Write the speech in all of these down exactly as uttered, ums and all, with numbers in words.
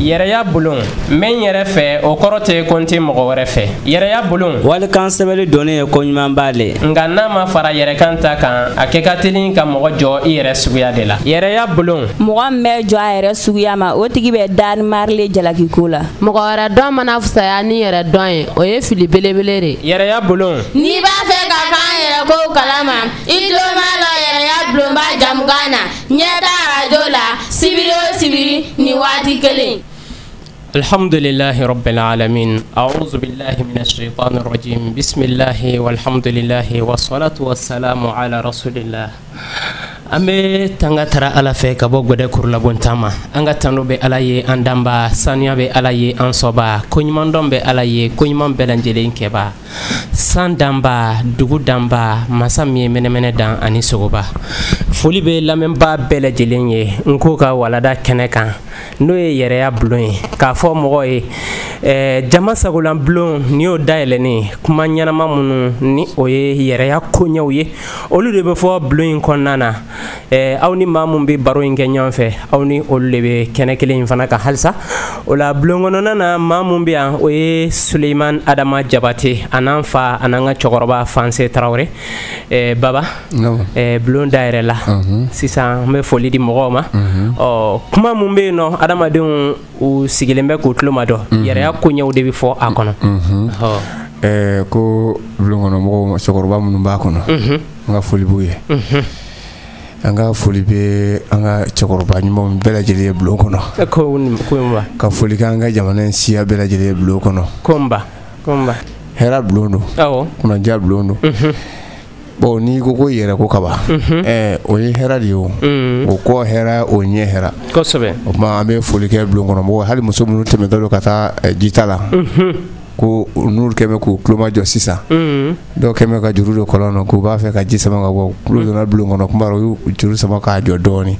yɛrɛya bulon men yɛrɛ fɛ o kɔrɔ tɛ ko n tɛ mɔgɔ wɛrɛ fɛ yɛrɛya bulon walikan sɛbɛnni donnen ye ko ɲuman b'ale nka n'a ma fara yɛrɛkan ta kan a kɛ ka teli ka mɔgɔ jɔ i yɛrɛ suguya de la yɛrɛya bulon mɔgɔ min bɛ jɔ a yɛrɛ suguya ma o tigi bɛ daani marile jalakiko la mɔgɔ wɛrɛ dɔn mana fisaya ni yɛrɛ dɔn ye o ye fili belebele de yɛrɛya bulon n'i b'a fɛ ka kan yɛrɛ ko kalama i tulo b'a la yɛrɛya bulonba jamukan na ɲɛda arajo la sibiri o sibiri ni waati kelen. alhamdulillahi rabbil alamin a'udhu billahi minash shaitanir rajim bismillahi walhamdulillahi wassalatu wassalamu ala rasulillah. An bɛ tanga tara ala fɛ ka bɔ gɔdɛ kurulabontan ma an ka tano bɛ ala ye an danba sanuya bɛ ala ye an sɔba koɲuman dɔn bɛ ala ye koɲuman bɛɛ lajɛlen kɛba san danba dugu danba masa min ye mɛnɛmɛnɛ dan ani sogoba foli bɛ lamɛnba bɛɛ lajɛlen ye n ko ka walada kɛnɛ kan n'o ye yɛrɛya bulon ye k'a fɔ mɔgɔ ye ɛɛ jama sagolan bulon ni y'o dayɛlɛnnen kuma ɲɛnama minnu ni o ye yɛrɛya koɲɛw ye olu de bɛ fɔ bulon in kɔnɔna na. Eh, aw ni maa mun bɛ baro in kɛ ɲɔgɔn fɛ aw ni olu de bɛ kɛnɛ kelen in fana kan halisa o la bulon kɔnɔna na maa mun bɛ yan o ye Suleiman Adama Jabate a n'an fa a n'an ka cɛkɔrɔba Fanse Tarawele eh, baba no. eh, bulon dayɛrɛ la uh -huh. sisan n bɛ foli di mɔgɔw ma uh -huh. oh, kuma mun bɛ yen nɔ adamadenw u sigilen bɛ k'u tulo ma dɔn uh -huh. yɛrɛya koɲɛw de bɛ fɔ a kɔnɔ uh -huh. oh. eh, ko bulon kɔnɔ mɔgɔw cɛkɔrɔba minnu b'a kɔnɔ uh -huh. n ka foli b'u ye uh -huh. an ka foli bɛ an ka cɛkɔrɔba ɲumanw bɛɛ lajɛlen ye bulon kɔnɔ ka foli kɛ an ka jamana in siya bɛɛ lajɛlen ye bulon kɔnɔ komba komba hɛrɛ bulon don awɔ kunnaja bulon don bon n'i ko ko yɛrɛ ko kaba ɛɛ o ye hɛrɛ de ye o o kɔ hɛrɛ o ɲɛ hɛrɛ kosɛbɛ o tuma an bɛ foli kɛ bulon kɔnɔ mɔgɔ hali muso minnu tɛmɛtɔ don ka taa jita la ko n'olu kɛmɛ k'u kuloma jɔ sisan dɔw kɛmɛ ka juru do kɔlɔn na k'u b'a fɛ ka ji sama ka bɔ kulo donna bulon kɔnɔ kuma u y'u juru sama k'a jɔ dɔɔni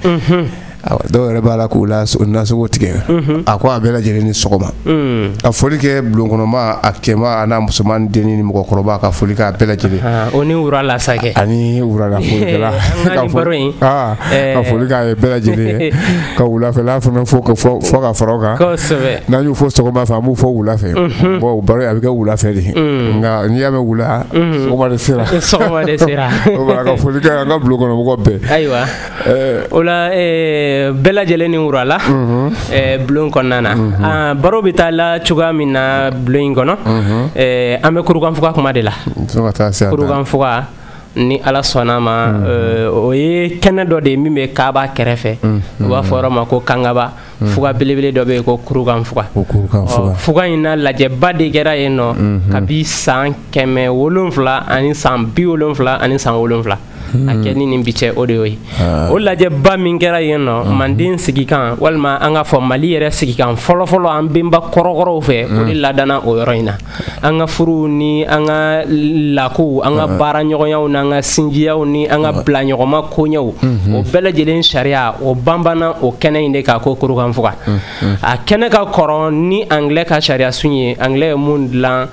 dɔw yɛrɛ b'a la k'u la nasogo tigɛ a ko a bɛɛ lajɛlen ni sɔgɔma ka foli kɛ bulon kɔnɔma a cɛma a n'a musoman denni ni mɔgɔkɔrɔba ka foli k'a bɛɛ lajɛlen o ni wura la sakɛ ani wura la folikɛla ka foli k'a ye bɛɛ lajɛlen ye ka wulafɛla fana fɔ ka fara o kan n'an y'u fɔ sɔgɔma fɛ an b'u fɔ wula fɛ bon baro a bɛ kɛ wula fɛ de nka n'i y'a mɛn wula sɔgɔma de sera sɔgɔma de sera o b'a ka foli kɛ an ka bulon kɔnɔmɔgɔw bɛɛ ayiwa o la bɛɛ lajɛlen ni wura la bulon kɔnɔna na baro bɛ taa la cogoya min na bulon in kɔnɔ an bɛ kurukanfuga kuma de la kurukanfuga ni ala sɔnna ma o ye kɛnɛ dɔ de ye min bɛ kaaba kɛrɛfɛ u b'a fɔ yɔrɔ ma ko kangaba fuga belebele dɔ bɛ yen ko kurukanfuga fuga in na lajɛba de kɛra yen nɔ kabi san kɛmɛ wolonfila ani san bi wolonfila ani san wolonfila a kɛ ni nin bi cɛ o de y'o ye o lajɛba min kɛra yen nɔ manden sigikan walima an ka fɔ mali yɛrɛ sigikan fɔlɔfɔlɔ an benba kɔrɔkɔrɔw fɛ o de ladana o yɔrɔ in na an ka furu ni an ka lakow an ka baara ɲɔgɔnyaw n'an ka sinjiyaw ni an ka bila ɲɔgɔnma koɲɛw o bɛɛ lajɛlen sariya o banbana o kɛnɛ in de kan ko kurukanfuga a kɛnɛ ka kɔrɔ ni angilɛ ka sariya sun ye angilɛ ye mun dilan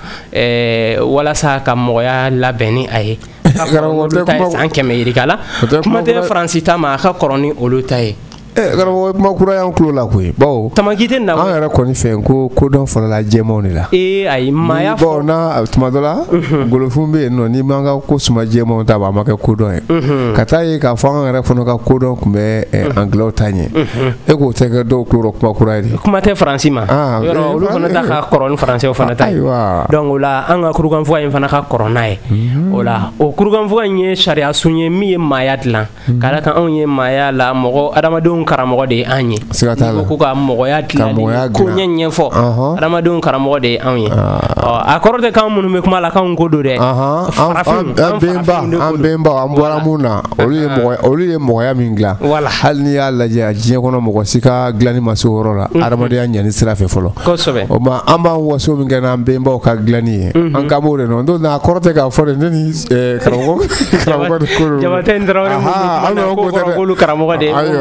walasa ka mɔgɔya labɛn ni a ye san kɛmɛ yirika la kuma tɛ faransi ta ma a ka kɔrɔ ni olu ta ye karamɔgɔ kuma kura y'an tulo la koyi bawo tamaki tɛ na an yɛrɛ kɔni fɛ ko kodɔn fɔlɔla jɛmanw de la ee ayi maaya fɔ bon na tuma dɔ la golofun bɛ yen nɔ n'i man ka ko suma jɛmanw ta a ma kɛ kodɔn ye ka taa ye k'a fɔ an yɛrɛ fana ka kodɔn tun bɛ angilɛw ta ɲɛ e k'o tɛ kɛ dɔw tulo kuma kura ye de kuma tɛ faransi ma yɔrɔ olu fana ta ka kɔrɔ ni faransɛw fana ta ye donc o la an ka kurukanfuga in fana ka kɔrɔ n'a ye o la o kurukanfuga in ye sariya sun ye min ye maaya dilan ka da kan anw ye maaya la mɔgɔ adamadenw karamɔgɔ de ye an ye n'i ko ka mɔgɔya dilanni ko ɲɛ ɲɛfɔ adamadenw karamɔgɔ de ye anw ye a kɔrɔ tɛ k'an minnu bɛ kuma la k'anw ko don dɛ farafin an bɛnbaw an bɔra mun na olu ye mɔgɔya min dilan hali n'i y'a lajɛ diɲɛ kɔnɔ mɔgɔ si ka dilanni ma se o yɔrɔ la adamadenya ɲɛni sira fɛ fɔlɔ kosɛbɛ o ma an b'an waso min kɛ n'an bɛnbaw ka dilanni ye an ka b'o de nɔ donc a kɔrɔ tɛ k'a fɔ de ne ni karamɔgɔ karamɔgɔ de ko don Jabate Tarawele ko karamɔgɔ de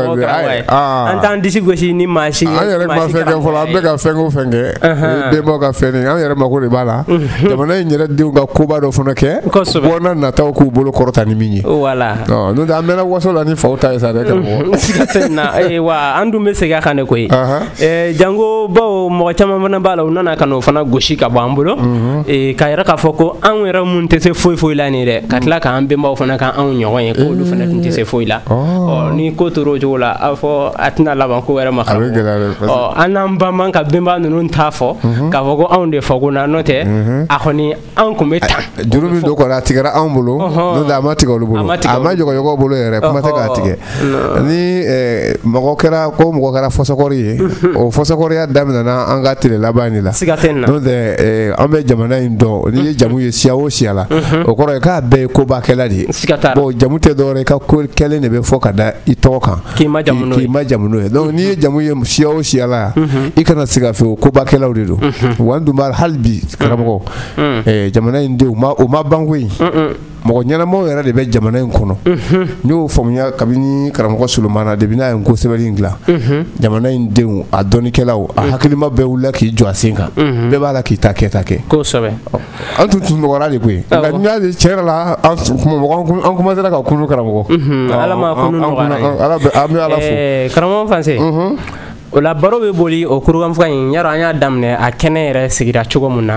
an t'an disi gosi ni maasi an yɛrɛ ma fɛn kɛ fɔlɔ an bɛ ka fɛn o fɛn kɛ denbaw ka fɛn an yɛrɛ mako de b'a la jamana in yɛrɛ denw ka koba dɔ fana kɛ bɔnna nataw k'u bolo kɔrɔta ni min ye voilà n'o tɛ an mɛnna waso la ni faw ta ye sa dɛ karamɔgɔ siga tɛ na wa an dun bɛ segin a kan de koyi jango bawo mɔgɔ caman fana b'a la u nana ka n'o fana gosi ka bɔ an bolo k'a yɛrɛ k'a fɔ ko anw yɛrɛ mun tɛ se foyi foyi la nin dɛ ka tila k'an bɛnbaw fana kan anw ɲɔgɔn ye k'olu fana tun tɛ se foyi la ni ko tora o cogo la a fɔ a tɛna laban ko wɛrɛ ma karamɔgɔ an n'an ba man ka bɛnba ninnu t'a fɔ k'a fɔ ko anw de fɔ ko na n'o tɛ a kɔni anw tun bɛ tan juru min don kɔni a tigɛra anw bolo n'o tɛ a ma tigɛ olu bolo a ma jɔgɔjɔgɔw bolo yɛrɛ kuma tɛ k'a tigɛ ni mɔgɔ kɛra ko mɔgɔ kɛra fɔsɔkɔri ye o fɔsɔkɔriya daminɛna an ka tile laban de la siga tɛ na n'o tɛ an bɛ jamana in dɔn n'i ye jamu ye siya o siya la o kɔrɔ ye k'a bɛɛ ye kobakɛla de ye bon jamu tɛ dɔwɛrɛ ye ka ko kɛlen de bɛ fɔ ka da i tɔgɔ kan k'i ma jamu n'o ye k'i ma jamu n'o ye donc n'i ye jamu ye siya o siya la i kana se ka fɛ o kobakɛlaw de don wa an dun b'a hali bi karamɔgɔ jamana in denw o ma ban koyi mɔgɔ ɲɛnamaw yɛrɛ de bɛ jamana in kɔnɔ n y'o faamuya kabini karamɔgɔ Solomana depuis n'a ye n ko sɛbɛnni in dilan jamana in denw a dɔnnikɛlaw a hakilima bɛɛ wulila k'i jɔ a sen kan bɛɛ b'a la k'i ta kɛta kɛ kosɛbɛ an tun tun nɔgɔra de koyi nka n'i y'a ye tiɲɛ yɛrɛ la an an commencera ka kunu karamɔgɔ ala ma kunu nɔgɔya an bɛ ala fo karamɔgɔ Fanse o la baro bɛ boli o kurukanfuga in yarɔ an y'a daminɛ a kɛnɛ yɛrɛ sigira cogo min na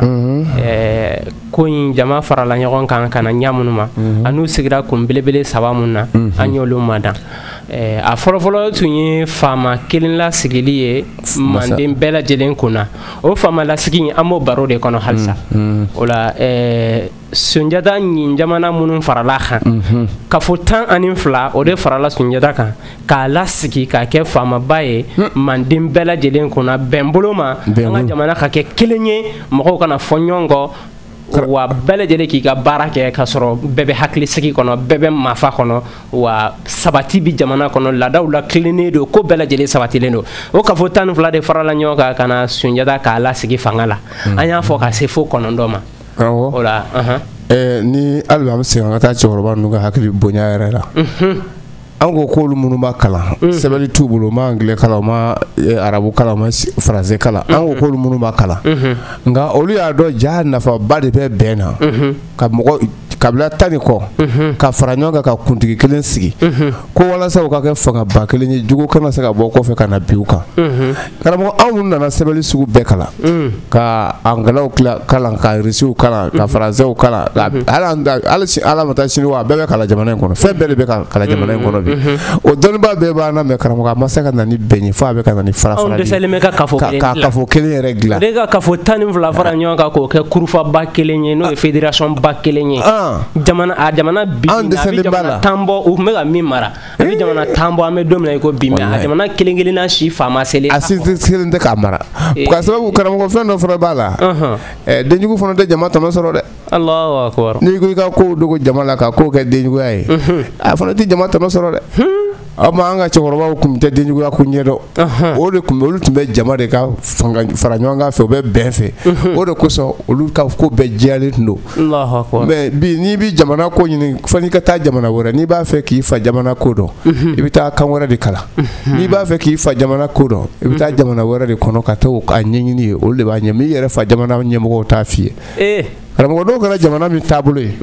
ko in jama farala ɲɔgɔn kan ka na ɲa minnu ma an'u sigira kun belebele saba min na an y'olu madan a fɔlɔfɔlɔ tun ye faama kelen la sigili ye manden bɛɛ lajɛlen kunna o faama lasigi an b'o baro de kɔnɔ halisa o la Sunjata ɲin jamana minnu farala kan ka fɔ tan ani fila o de farala Sunjata kan k'a lasigi k'a kɛ faamaba ye manden bɛɛ lajɛlen kunna bɛn bolo ma an ka jamana ka kɛ kelen ye mɔgɔw kana fɔ ɲɔgɔn kɔ wa bɛɛ lajɛlen k'i ka baara kɛ ka sɔrɔ bɛɛ bɛ hakili sigi kɔnɔ bɛɛ bɛ mafa kɔnɔ wa sabati bi jamana kɔnɔ laadaw la tilennen don ko bɛɛ lajɛlen sabatilen don o ka fɔ tan ni fila de farala ɲɔgɔn kan ka na Sunjata k'a lasigi fanga la an y'a fɔ ka se fo kɔnɔntɔn ma o la ni hali an bɛ segin an ka taa cɛkɔrɔba ninnu ka hakili bonya yɛrɛ la an ko k'olu minnu b'a kalan sɛbɛnni t'u bolo u ma angilɛ kalan u ma arabu kalan u ma faransɛ kalan an ko k'olu minnu b'a kalan nka olu y'a dɔn ja nafaba de bɛ bɛn na ka mɔgɔ kabila tan ni kɔ ka fara ɲɔgɔn kan ka kuntigi kelen sigi ko walasa u ka kɛ fangaba kelen ye jugu kana se ka bɔ kɔfɛ ka na bin u kan karamɔgɔ anw minnu nana sɛbɛnni sugu bɛɛ kalan ka angilɛw kalan ka irisiw kalan ka faransɛw kalan hali ala ma taa sini wa a bɛɛ bɛ kalan jamana in kɔnɔ fɛn bɛɛ de bɛ kalan jamana in kɔnɔ bi o dɔnniba bɛɛ b'an na mɛ karamɔgɔ a ma se ka na ni bɛn ye fo a bɛ ka na ni fara fara de ye ka kafo kelen yɛrɛ dilan de ka kafo tan ni fila fara ɲɔgɔn kan k'o kɛ kurufaba kelen ye n'o ye fédération ba kelen ye jamana a jamana bi a bɛ jamana tan bɔ u tun bɛ ka min mara a bɛ jamana tan bɔ an bɛ don min na i ko bi mɛ a jamana kelen kelenna si faama selen a si kelen tɛ k'a mara ka sababu karamɔgɔ fɛn dɔ fana b'a la denjugu fana tɛ jama tɔnɔ sɔrɔ dɛ Allahu akbar n'i ko i ka kow dogo jama la ka kow kɛ denjuguya ye a fana tɛ jama tɔnɔ sɔrɔ dɛ aw ma an ka cɛkɔrɔbaw tun tɛ denjuguya ko ɲɛdɔn o de tun bɛ olu tun bɛ jama de ka fara ɲɔgɔn kan fɛ o bɛ bɛn fɛ o de kosɔn olu ka ko bɛɛ jɛyalen tun don mɛ bi n'i bɛ jamana ko ɲini fo n'i ka taa jamana wɛrɛ n'i b'a fɛ k'i fa jamana ko dɔn i bɛ taa kan wɛrɛ de kalan n'i b'a fɛ k'i fa jamana ko dɔn i bɛ taa jamana wɛrɛ de kɔnɔ ka taa a ɲɛɲini ye olu de b'a ɲɛ mɛ i yɛrɛ fa jamana ɲɛmɔgɔw t'a f'i ye karamɔgɔ dɔw kɛra jamana min taabolo ye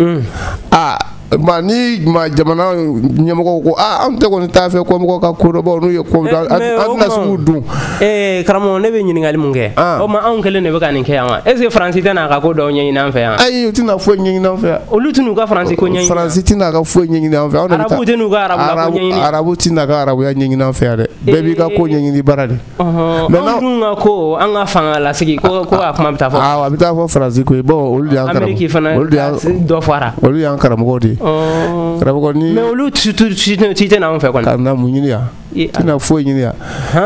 aa ma ni ma jamana ɲɛmɔgɔw ko aa an tɛ kɔni t'a fɛ ko mɔgɔ ka kodɔnbaw n'u ye ko an tɛna sugu dun ee karamɔgɔ ne bɛ ɲininkali mun kɛ o ma anw kelen de bɛ ka nin kɛ yan wa est ce que Faransi tɛ n'a ka ko dɔw ɲɛɲini an fɛ yan ayi u tɛna foyi ɲɛɲini an fɛ yan olu tɛ n'u ka Faransi ko ɲɛɲini Faransi tɛna ka foyi ɲɛɲini an fɛ yan arabu tɛ n'u ka arabula ko ɲɛɲini arabu tɛna ka arabuya ɲɛɲini an fɛ yan dɛ bɛɛ b'i ka ko ɲɛɲini baara de anw dun ka ko an ka fanga lasigi ko ko a kuma bɛ taa fɔ awɔ a bɛ taa fɔ Faransi ko ye bon olu de y'an karamɔgɔ olu de y'an dɔ fara olu y'an karamɔgɔ de ye karamɔgɔ ni mais olu ci tɛ n'anw fɛ kɔni ka na mun ɲini yan tɛna foyi ɲini yan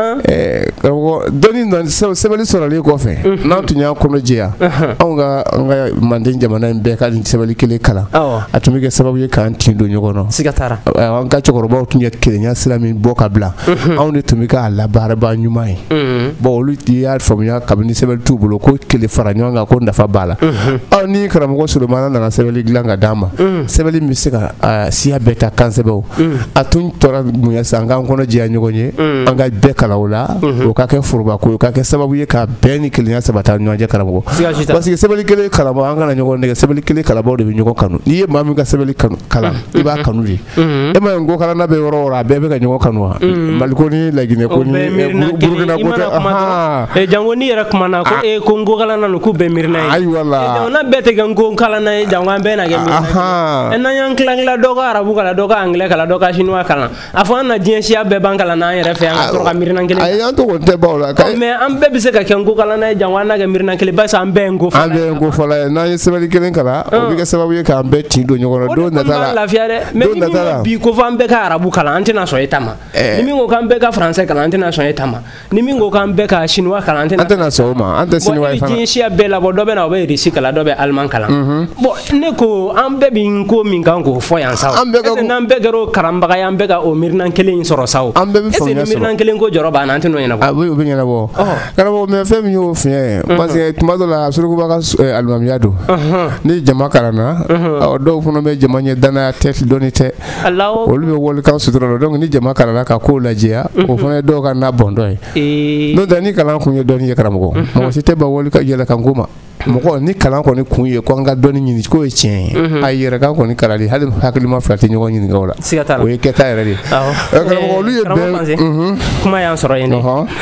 karamɔgɔ dɔnni sɛbɛnni sɔrɔlen kɔfɛ n'an tun y'an kɔnɔ jɛya anw ka an ka Manden jamana in bɛɛ ka nin sɛbɛnni kelen kalan a tun bɛ kɛ sababu ye k'an tin don ɲɔgɔn na siga t'a la an ka cɛkɔrɔbaw tun ye kelenya sira min bɔ ka bila anw de tun bɛ k'a labaaraba ɲuman ye bon olu y'a faamuya kabini sɛbɛnni t'u bolo ko kelen fara ɲɔgɔn kan ko nafa b'a la aw ni karamɔgɔ Solomana nana sɛbɛnni dilan ka d'an ma sɛbɛnni min bɛ se ka siya bɛɛ ta kan sɛbɛw a tun tora mun ye sisan an k'an kɔnɔ jɛya ɲɔgɔn ye an ka bɛɛ kalan o la o ka kɛ foroba ko o ka kɛ sababu ye ka bɛn ni kelenya sabata ɲɔgɔn cɛ karamɔgɔ parce que sɛbɛnni kelen kalanbɔ an kana ɲɔgɔn nɛgɛ sɛbɛnni kelen kalanbaw de bɛ ɲɔgɔn kanu n'i ye maa min ka sɛbɛnni kalan i b'a kanu de e ma ye n ko kalanna bɛ yɔrɔ o yɔrɔ a bɛɛ bɛ ka ɲɔgɔn kanu wa Mali ko ni Laginɛ ko ni Burukina ko tɛ jango ni yɛrɛ kumana ko e ko n ko kalanna k'u bɛɛ miirina ye ayiwa la jamana bɛɛ tɛ kɛ n ko kalanna ye jango an bɛɛ na kɛ miirina ye n'an y'an tila tila dɔ ka arabu kalan dɔ ka anglais kalan dɔ ka chinois kalan a fɔ an na diɲɛ siya bɛɛ ban kalan n'an yɛrɛ fɛ yan ka sɔrɔ ka miirina kelen ayi an to ko tɛ baw la mais an bɛɛ bɛ se ka kɛ n ko kalanna ye jango an na kɛ miirina kelen basi an bɛɛ ye n ko fɔla an bɛɛ ye n ko fɔla ye n'an ye sɛbɛnni kelen kalan o bɛ kɛ sababu ye k'an bɛɛ tin don ɲɔgɔn na don nata la lafiya dɛ mais ni min ko bi ko fɔ an bɛɛ ka arabu kalan an tɛna sɔn e ta ma ni min ko k'an bɛɛ ka français kalan an tɛna sɔn e ta ma ni min ko k'an bɛɛ ka chinois kalan an tɛna sɔn o ma an tɛ chinois ye fana diɲɛ siya bɛɛ labɔ dɔ bɛ na o bɛ russe kalan dɔ bɛ allemand kalan bon ne ko an bɛɛ bɛ ko min kan k'o fɔ yan sa n'an bɛɛ kɛra o kalanbaga ye an bɛɛ ka o miirina kelen in sɔrɔ sa o an bɛɛ bɛ faamuya sɔrɔ est-ce que miirina kelen ko jɔrɔ b'an na an tɛ n'o ɲɛnabɔ a bɛ o bɛ ɲɛnabɔ karamɔgɔ mais fɛn min y'o fiɲɛ parce que tuma dɔ la surukuba ka alimamiya don ni jama kalanna dɔw fana bɛ jama ɲɛ danaya tɛ dɔnni tɛ olu bɛ walikan sutura la donc ni jama kalanna ka kow lajɛya o fana ye dɔw ka na bɔndɔ ye n'o tɛ ni kalan kun ye dɔnni ye karamɔgɔ mɔgɔ si tɛ ban wali ka yɛlɛ kan ko ma mɔgɔ ni kalan kɔni kun ye ko an ka dɔnni ɲini k'o ye tiɲɛ ye a yɛrɛ kan kɔni kalali hali hakilima fila tɛ ɲɔgɔn ɲininka o la o ye kɛta yɛrɛ de karamɔgɔ olu ye bɛn kuma y'an sɔrɔ yen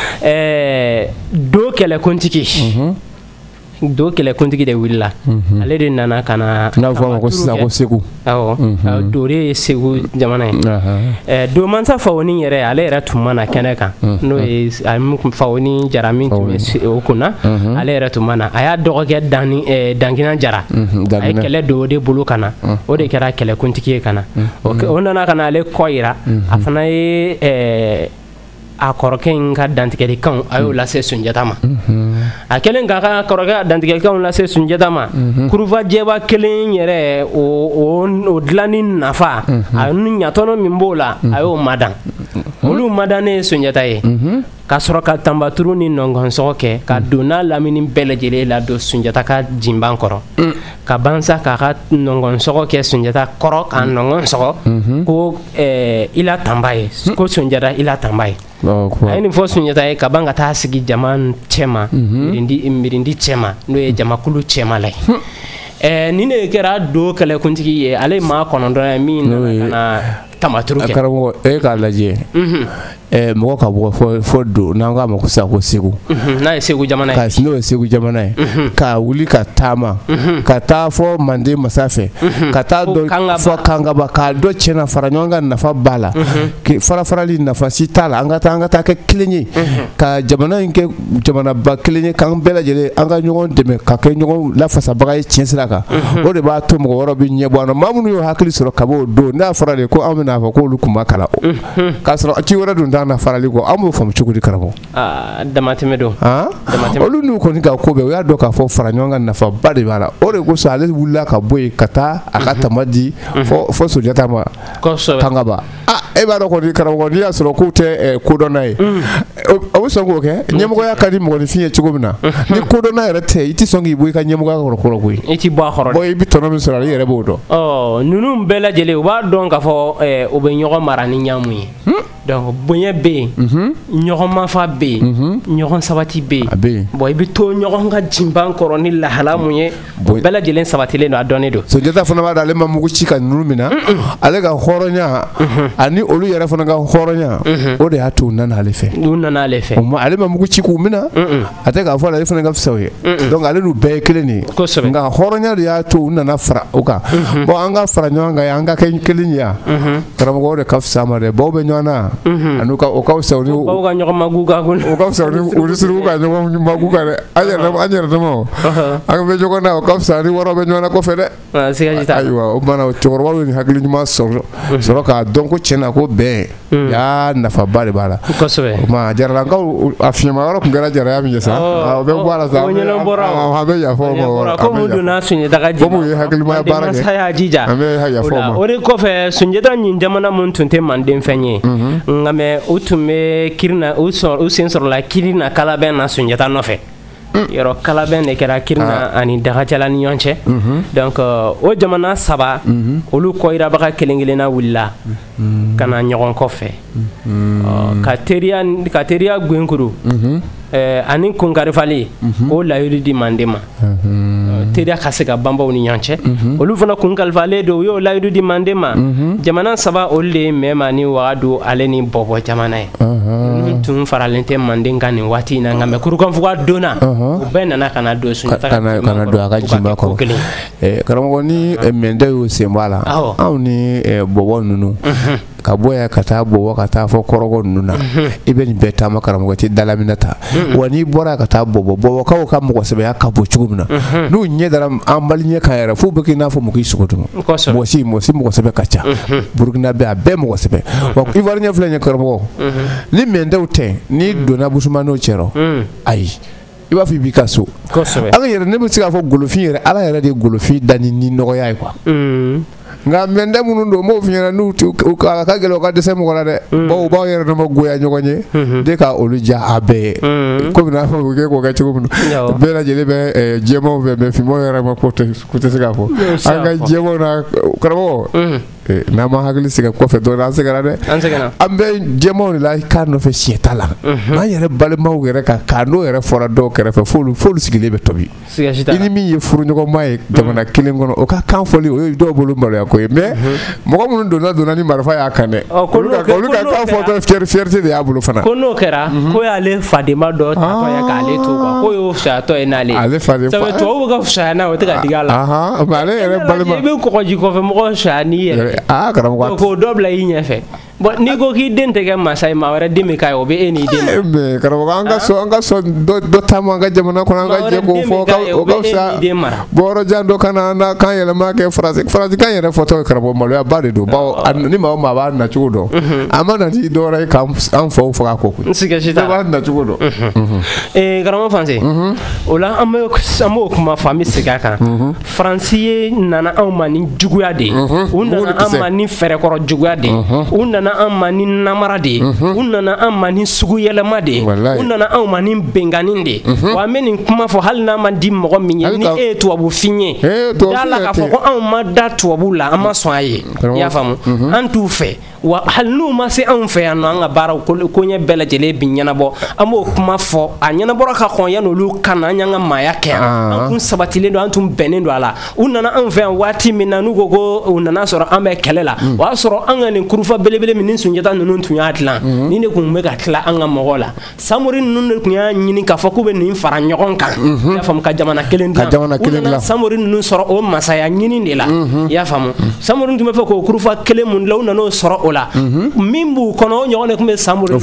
de do kɛlɛkuntigi do kɛlɛkuntigi de wulila ale de nana ka na n'a fɔ a ma ko sisan ko Segu awɔ do de ye Segu jamana ye do mansa Fawoni yɛrɛ ale yɛrɛ tun mana kɛnɛ kan n'o ye Fawoni Jara min tun bɛ o kunna ale yɛrɛ tun mana a y'a dɔgɔkɛ Dankina Jara a ye kɛlɛ don o de bolo ka na o de kɛra kɛlɛkuntigi ye ka na o nana ka na ale kɔ yira a fana ye a kɔrɔkɛ in ka dantigɛlikanw a y'o lase Sunjata ma a kɛlen k'a ka kɔrɔkɛ ka dantigɛlikanw lase Sunjata ma kurufa jɛba kelen yɛrɛ o dilanni nafa a ni ɲatɔnɔ min b'o la a y'o madan olu madannen Sunjata ye ka sɔrɔ ka tanbaturu ni nɔngɔnsɔgɔ kɛ ka donna lamini bɛɛ lajɛlen la don Sunjata ka jinban kɔrɔ ka bansa k'a ka nɔngɔnsɔgɔ kɛ Sunjata kɔrɔ ka nɔngɔnsɔgɔ ko ila tanba ye ko Sunjata ila tanba ye a ye nin fɔ Sunjata ye ka ban ka taa sigi jama cɛma mirindi cɛma n'o ye jamakulu cɛma la ye nin de kɛra do kɛlɛkuntigi ye ale maa kɔnɔntɔn ye min nana ka na tamaturu kɛ karamɔgɔ e k'a lajɛ mɔgɔ ka bɔ fɔ do n'an k'a ma ko sisan ko Segu n'a ye Segu jamana ye n'o ye Segu jamana ye ka wuli ka taama ka taa fɔ Manden masa fɛ ka taa dɔ fɔ Kangaba k'a dɔ tiɲɛna fara ɲɔgɔn kan nafa b'a la fara farali nafa si t'a la an ka taa an ka taa kɛ kelen ye ka jamana in kɛ jamanaba kelen ye k'an bɛɛ lajɛlen an ka ɲɔgɔn dɛmɛ ka kɛ ɲɔgɔn lafasabaga ye tiɲɛ sira kan o de b'a to mɔgɔ wɛrɛ bɛ ɲɛ bɔ an na maa minnu y'o hakili sɔrɔ ka b'o don n'a fɔra de ko an bɛna fɔ k'olu kun ma kalan k'a sɔrɔ ci wɛrɛ dun t'an na farali kɔ an b'o faamu cogo di karamɔgɔ damatɛmɛ don olu n'u kɔni ka ko bɛɛ o y'a dɔn k'a fɔ fara ɲɔgɔn kan nafaba de b'a la o de kosɔn ale wulila ka bɔ yen ka taa a ka tama di fɔ Sunjata ma Kangaba e b'a dɔn kɔni karamɔgɔ n'i y'a sɔrɔ k'u tɛ kodɔnna ye a bɛ sɔn k'o kɛ ɲɛmɔgɔya ka di mɔgɔninfin ye cogo min na ni kodɔnna yɛrɛ tɛ i tɛ sɔn k'i bɔ i ka ɲɛmɔgɔya kɔrɔ koyi i tɛ bɔ a kɔrɔ bon i bɛ tɔnɔ min sɔrɔ ale yɛrɛ b'o dɔn ninnu bɛɛ lajɛlen u b'a dɔn k'a fɔ u bɛ ɲɔgɔn mara ni ɲaamu ye donc bonya bɛ yen ɲɔgɔn mafa bɛ yen ɲɔgɔn sabati bɛ yen bon i bɛ to ɲɔgɔn ka jinban kɔrɔ ni lahala mun ye bɛɛ lajɛlen sabatilen don a dɔnnen don Sunjata fana b'a dɔn ale ma mugu ci ka ninnu minɛ ale ka hɔrɔnya ani olu yɛrɛ fana ka hɔrɔnya o de y'a to u nana ale fɛ u nana ale fɛ ale ma mugu ci k'u minɛ a tɛ k'a fɔ ale fana ka fisa o ye donc ale n'u bɛɛ ye kelen de ye nka hɔrɔnya de y'a to u nana fara o kan bon an ka fara ɲɔgɔn kan an ka kɛ kelen ye yan karamɔgɔ o de ka fisa ma dɛ baw bɛ ɲɔgɔn na ani ka o ka fisa ni baw ka ɲɔgɔn magu ka kun o ka fisa ni olu surugu ka ɲɔgɔn magu kan dɛ an yɛrɛ an yɛrɛ dama an bɛ ɲɔgɔn na o ka fisa ni wɔɔrɔ bɛ ɲɔgɔn na kɔfɛ dɛ ayiwa o mana cɛkɔrɔbaw ye nin hakili ɲuman sɔrɔ sɔrɔ k'a dɔn ko tiɲɛna ko bɛn y'a nafaba de b'a la kosɛbɛ o tuma jaralakaw a fiɲɛma yɔrɔ tun kɛra jaraya min ye sa o bɛ bɔ a la sa an bɛ yafa o ma komi donna Sunjata ka jama komi ye hakilimaya baara kɛ an bɛ yafa o ma o de kɔfɛ Sunjata nin jamana mun tun tɛ Manden fɛn ye nka mɛ u tun bɛ kirina u sen sɔrɔla kirina kalabɛn na Sunjata nɔfɛ yɔrɔ kalabɛn de kɛra Kirina ani Dagacala ni ɲɔgɔn cɛ donc o jamana saba olu kɔyirabaga kelen kelenna wulila ka na ɲɔgɔn kɔfɛ ka teriya ka teriya gwenkuru ani kunkarifali o layiru di mande ma teriya ka se ka banbaw ni ɲɔgɔn cɛ olu fana kunkalifalen don u y'o layiru di mande ma jamana saba olu de ye Mɛma ni Wagadu ale ni Bɔbɔ jamana ye ninnu tun faralen tɛ Manden kan nin waati in na nka mɛ kurukanfuga donna u bɛɛ nana ka na don Sunjata ka na don a ka jimba kɔrɔ karamɔgɔ ni Mɛnde y'o sen bɔ a la anw ni Bɔbɔ ninnu ka bɔ yan ka taa Bɔbɔ ka taa fɔ Kɔrɔgɔ ninnu na i bɛ nin bɛɛ taama karamɔgɔ tɛ dalamina ta wa n'i bɔra ka taa Bɔbɔ Bɔbɔkaw ka mɔgɔsɛbɛya ka bon cogo min na n'u ɲɛ dara an bali ɲɛ kan yɛrɛ f'u bɛ k'i n'a fɔ mɔgɔ i sogo dun mɔgɔ si mɔgɔ si mɔgɔsɛbɛ ka ca Burukina bɛ a bɛɛ mɔgɔsɛbɛ wa Ivoire ɲɛ filɛ ɲɛ karamɔgɔ ni Mɛndew tɛ n'i donna Busumaniw cɛrɔ ayi i b'a fɔ i b'i ka so ala yɛrɛ ne bɛ se k'a fɔ golofin yɛrɛ ala yɛrɛ de ye golofin da ni ni nɔgɔya ye quoi nka Mɛnde minnu don m'o f'i ɲɛna n'u ka gɛlɛn u ka dɛsɛ mɔgɔ la dɛ bawo u b'aw yɛrɛ dama goya ɲɔgɔn ye de ka olu ja a bɛɛ ye komi n'a fɔ u kɛ k'o kɛ cogo min na bɛɛ lajɛlen bɛ jɛmanw fɛ mɛ finmanw yɛrɛ ma ko tɛ se k'a fɔ an ka jɛmanw na karamɔgɔ n'an ma hakili sigi kɔfɛ dɔɔnin an sɛgɛnna dɛ an bɛ jɛmanw de la k'a nɔfɛ siɲɛ t'a la an yɛrɛ balimaw yɛrɛ kan k'a n'o yɛrɛ fɔra dɔw kɛrɛfɛ f'olu f'olu sigilen bɛ tobi i ni min ye furuɲɔgɔnma ye jamana kelen kɔnɔ o ka kan fɔli o ye dɔw bolo maloya ko ye mais mɔgɔ minnu donna donna ni marifa y'a kan dɛ olu ka kan fɔ dɔrɔn fierté de y'a bolo fana ko n'o kɛra ko y'ale fadema dɔ tatɔ ye k'ale to quoi ko y'o fisayatɔ ye n'ale ale fadema sabu tubabu bɛ ka fisaya n'a ye o tɛ ka digi a la mais ale yɛrɛ balima i bɛ kɔgɔji kɔfɛ mɔgɔ fisaya n'i yɛrɛ aa karamɔgɔ k'o dɔ bila i ɲɛfɛ bon n'i ko k'i den tɛ kɛ masa ye maa wɛrɛ den bɛ k'a ye o bɛ e n'i den ma mais karamɔgɔ an ka sɔn an ka sɔn dɔ taama an ka jamana kɔnɔ an ka jɛ k'o fɔ o ka fisa bɔyɔrɔ jan dɔ ka na an kan yɛlɛma kɛ faransi faransikan yɛrɛ fɔtɔ ye karamɔgɔ maloya ba de don bawo ni maa o maa b'a nacogo dɔn a ma na ni dɔwɛrɛ ye k'an faw faga kɔ koyi siga si t'a la b'a nacogo dɔn karamɔgɔ Fanse o la an b'o kuma fɔ an bɛ segin a kan Faransi ye nana anw ma ni juguya de ye u nana an ma ni fɛrɛkɔrɔ juguya de ye u nana an ma ni namara de ye u nana an ma ni sugu yɛlɛma de ye u nana an ma ni bɛnganin de ye wa an bɛ nin kuma fɔ hali n'a ma di mɔgɔ min ye ni e ye tubabufin ye da la k'a fɔ ko anw ma da tubabu la an ma sɔn a ye i y'a faamu an t'u fɛ wa hali n'u ma se anw fɛ yan nɔ an ka baaraw koɲɛ bɛɛ lajɛlen bi ɲɛnabɔ an b'o kuma fɔ a ɲɛnabɔra ka kɔn yan'olu ka na an y'an ka maaya kɛ yan an tun sabatilen don an tun bɛnnen don a la u nana anw fɛ yan waati min na n'u ko ko u nana sɔrɔ an bɛ kɛlɛ la o y'a sɔrɔ an ka nin kurufa belebele min ni Sunjata ninnu tun y'a dilan ni de tun bɛ ka tila an ka mɔgɔw la Samori ninnu de tun y'a ɲini k'a fɔ k'u bɛ nin fara ɲɔgɔn kan i y'a faamu ka jamana kelen dilan u nana Samori ninnu sɔrɔ o masaya ɲini de la i y'a faamu Samori tun bɛ fɛ k'o kurufa kelen mun dilan u nana o sɔrɔ o la min b'u kɔnɔ o ɲɔgɔn de tun bɛ Samori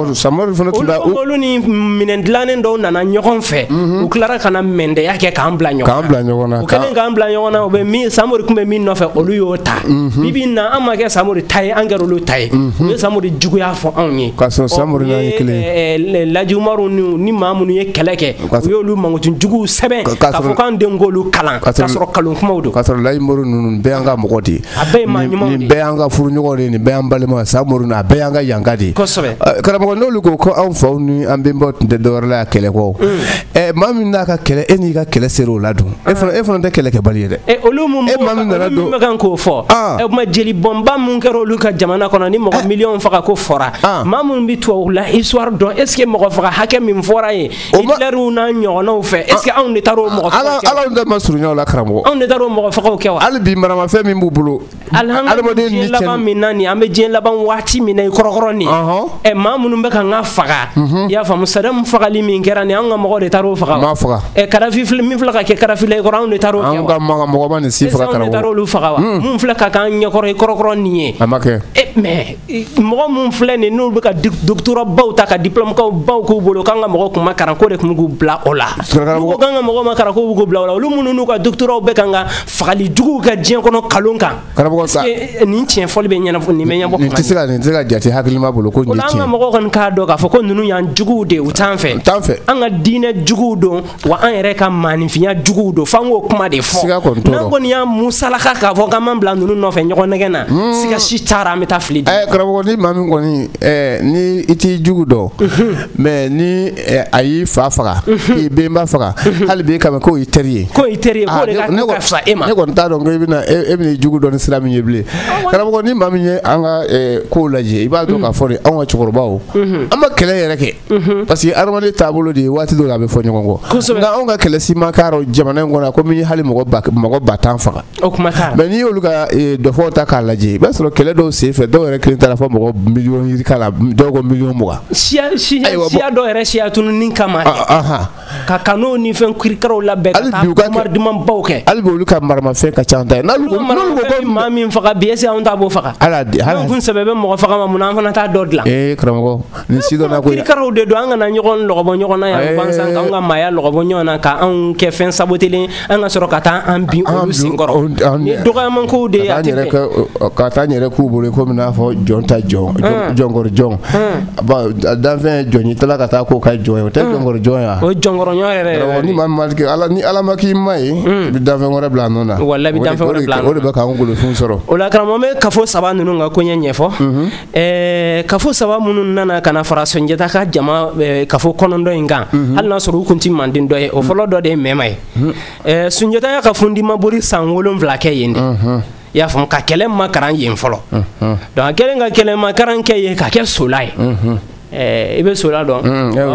olu ni minɛn dilannen dɔw nana ɲɔgɔn fɛ u tilara ka na mɛndɛya kɛ k'an bila ɲɔgɔn na u kɛlen k'an bila ɲɔgɔn na u bɛ min Samori tun bɛ min nɔfɛ olu y'o ta bi bi in na an ma kɛ Samori ta ye an kɛra olu ta ye u ye Samori juguya fɔ anw ye k'a sɔrɔ Samori n'a ye kelen ye Laji Umaru ni maa minnu ye kɛlɛ kɛ u y'olu mankutu juguw sɛbɛn k'a fɔ k'an denw k'olu kalan k'a sɔrɔ kalon kumaw don k'a sɔrɔ Laji Umaru ninnu bɛɛ y'an ka mɔgɔ de ye a bɛɛ ye maa ɲumanw de ye nin bɛɛ y'an ka furuɲɔgɔn de ye nin bɛɛ y'an balima Samori a bɛɛ y'an ka yanka de ye kosɛbɛ karamɔgɔ n'olu ko ko anw faw ni an bɛnbaw tun tɛ dɔwɛrɛ la kɛlɛ kɔ ɛ maa min n'a ka kɛlɛ e n'i ka kɛlɛ ser'o la dun e fana e fana tɛ kɛlɛ kɛbali ye dɛ ɛ olu mun bɛ kan k'o fɔ ɛ kuma jeli bɔnba mun kɛra olu ka jamana kɔnɔ ni mɔgɔ miliyɔn faga ko fɔra maa minnu bɛ tubabu la histoire dɔn est ce que mɔgɔ faga hakɛ min fɔra ye Hitlɛriw n'a ɲɔgɔnnaw fɛ est ce que anw de taar'o mɔgɔ fagaw kɛ ala tɛ ma surunya o la karamɔgɔ anw de taar'o mɔgɔ fagaw kɛ wa hali bi maramafɛn min b'u bolo adamaden ni diɲɛ laban min na nin an bɛ diɲɛ laban waati min na i kɔrɔkɔrɔ nin ɛ maa minnu bɛ ka n ka faga i y'a faamu Sadamu fagali min kɛra nin an ka mɔgɔ de taar'o faga ma faga ɛ Kadafi min filɛ ka kɛ Kadafi la i kɔrɔ anw de taar'o kɛ wa an ka mɔgɔ ma nin si faga karamɔgɔ anw de taar'olu faga wa mun filɛ ka k'an ɲɛkɔrɔ i kɔrɔkɔrɔ nin ye a ma kɛ ɛ mais mɔgɔ mun filɛ nin n'olu bɛ ka doctorat baw ta ka diplôme baw k'u bolo k'an ka mɔgɔ kun ma karan ko de kun k'u bila o la n'u ko k'an ka mɔgɔ ma karan ko b'u k'u bila o la olu minnu n'u ka doctorat bɛ kan ka fagali juguw kɛ diɲɛ kɔnɔ kalon kan karamɔgɔ sa nin tiɲɛ fɔli bɛ ɲɛnabɔ nin bɛ ɲɛbɔ kuma nin tɛ se ka nin tɛ se ka jate hakilima bolo ko nin ye tiɲɛ o la an ka mɔgɔw kɔni k'a dɔn k'a fɔ ko ninnu y'an juguw de u t'an fɛ t'an fɛ an ka diinɛ juguw don wa an yɛrɛ ka maaninfinya juguw don f'an k'o kuma de fɔ siga kɔni t'o n'an kɔni y'an musalaka k'a fɔ k'an m'an bila ninnu nɔfɛ ɲɔgɔn nɛgɛ na siga si taara an bɛ taa fili di ɛ karamɔgɔ ni maa min kɔni ɛɛ ni i t'i jugu dɔn mais ni a y'i fa faga k'i benba faga hali bi kama k'o y'i teri ye ko i teri ye k'o de ka fisa e ma ne kɔni t'a dɔn ko i bɛna e bɛna i jugu dɔn ni sira min ye bilen karamɔgɔ ni maa min ye an ka kow lajɛ i b'a dɔn k'a fɔ de anw ka cɛkɔrɔbaw an ma kɛlɛ yɛrɛ kɛ parce que adamaden taabolo de ye waati dɔw la a bɛ fɔ ɲɔgɔn kɔ nka anw ka kɛlɛ si ma k'a rɔ jamana in kɔnɔ ko min hali mɔgɔ ba mɔgɔ ba tan faga o kuma t'a la mais n'i y'olu ka dɔfɔw ta k'a lajɛ i b'a sɔrɔ kɛlɛ dɔw sen fɛ dɔw yɛrɛ kelen taara fɔ mɔgɔ miliyɔn yiri k'a la dɔw ko miliyɔn mugan siya siya siya dɔw yɛrɛ siya tununi kama ka kanu ni fɛn kirikaraw labɛn ka taa kumari duman baw kɛ hali bi olu ka maramafɛn ka ca ta ye n'olu ko ko maa min faga bi est-ce que anw t'a b'o faga ala de ala kun sɛbɛ bɛ mɔgɔ faga ma mun an fana t'a dɔ dilan ee karamɔgɔ ni si dɔ na ko kirikaraw de don an kana ɲɔgɔn lɔgɔbɔ ɲɔgɔn na yan bansan k'an ka maaya lɔgɔbɔ ɲɔgɔn na ka anw kɛ fɛn sabotelen an ka sɔrɔ ka taa an bin olu senkɔrɔ ni dɔgɔyaman kow de ye a tɛ bɛn ka taa n yɛrɛ k'u bolo komi n'a fɔ jɔn ta jɔn jɔnkɔrɔ jɔn danfɛn jɔn ye tila ka taa k'o ka jɔn ye o tɛ jɔnkɔrɔ jɔn ya o jɔnkɔrɔ ɲɔgɔn yɛrɛ ni maa min ma kɛ ala ni ala ma k'i ma ye i bɛ danfɛn wɛrɛ bila a nɔ na wala i bɛ danfɛn wɛrɛ bila a nɔ na o de bɛ k'an golofin sɔrɔ o la karamɔgɔ bɛ kafo saba ninnu ka koɲɛ ɲɛfɔ ɛɛ kafo saba minnu nana ka na fara Sunjata ka jama kafo kɔnɔntɔn in kan hali n'a sɔrɔ u kun ti manden dɔ ye o fɔlɔ dɔ de ye mɛma ye ɛɛ Sunjata y'a ka fundi mabori san wolonwula kɛ yen de i y'a faamu ka kɛlɛ makaran yen fɔlɔ donc a kɛlen ka kɛlɛ makaran kɛ yen ka kɛ sola ye i bɛ sola dɔn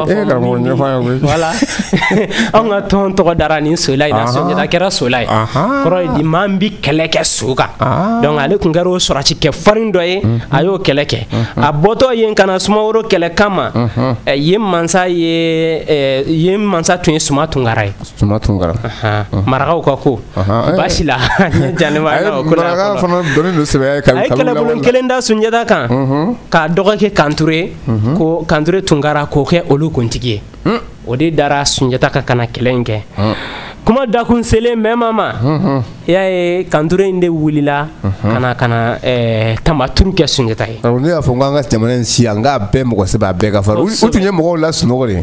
voilà anw ka tɔn tɔgɔ dara nin sola in na Sunjata kɛra sola ye kɔrɔ ye di maa min bɛ kɛlɛ kɛ so kan donc ale tun kɛra o sɔrɔci kɛ farin dɔ ye a y'o kɛlɛ kɛ a bɔtɔ yen ka na Sumaworo kɛlɛ kama yen mansa ye yen mansa tun ye Suma Tunkara ye Suma Tunkara marakaw ka ko baasi la ɲɛ jalen b'a la o ko la maraka fana dɔnnen don sɛbɛya ye a ye kɛlɛbolo kelen da Sunjata kan k'a dɔgɔkɛ Kanture ko Kanture Tunkara k'o kɛ olu kuntigi ye o de dara Sunjata ka kana kɛlɛ in kɛ kuma dakun selen mɛma ma i y'a ye Kanture in de wulila ka na ka na tamaturu kɛ Sunjata ye ne y'a fɔ n ko an ka jamana in si yan n k'a bɛɛ mɔgɔ sɛbɛn a bɛɛ ka fara u tun ye mɔgɔw la sunɔgɔ de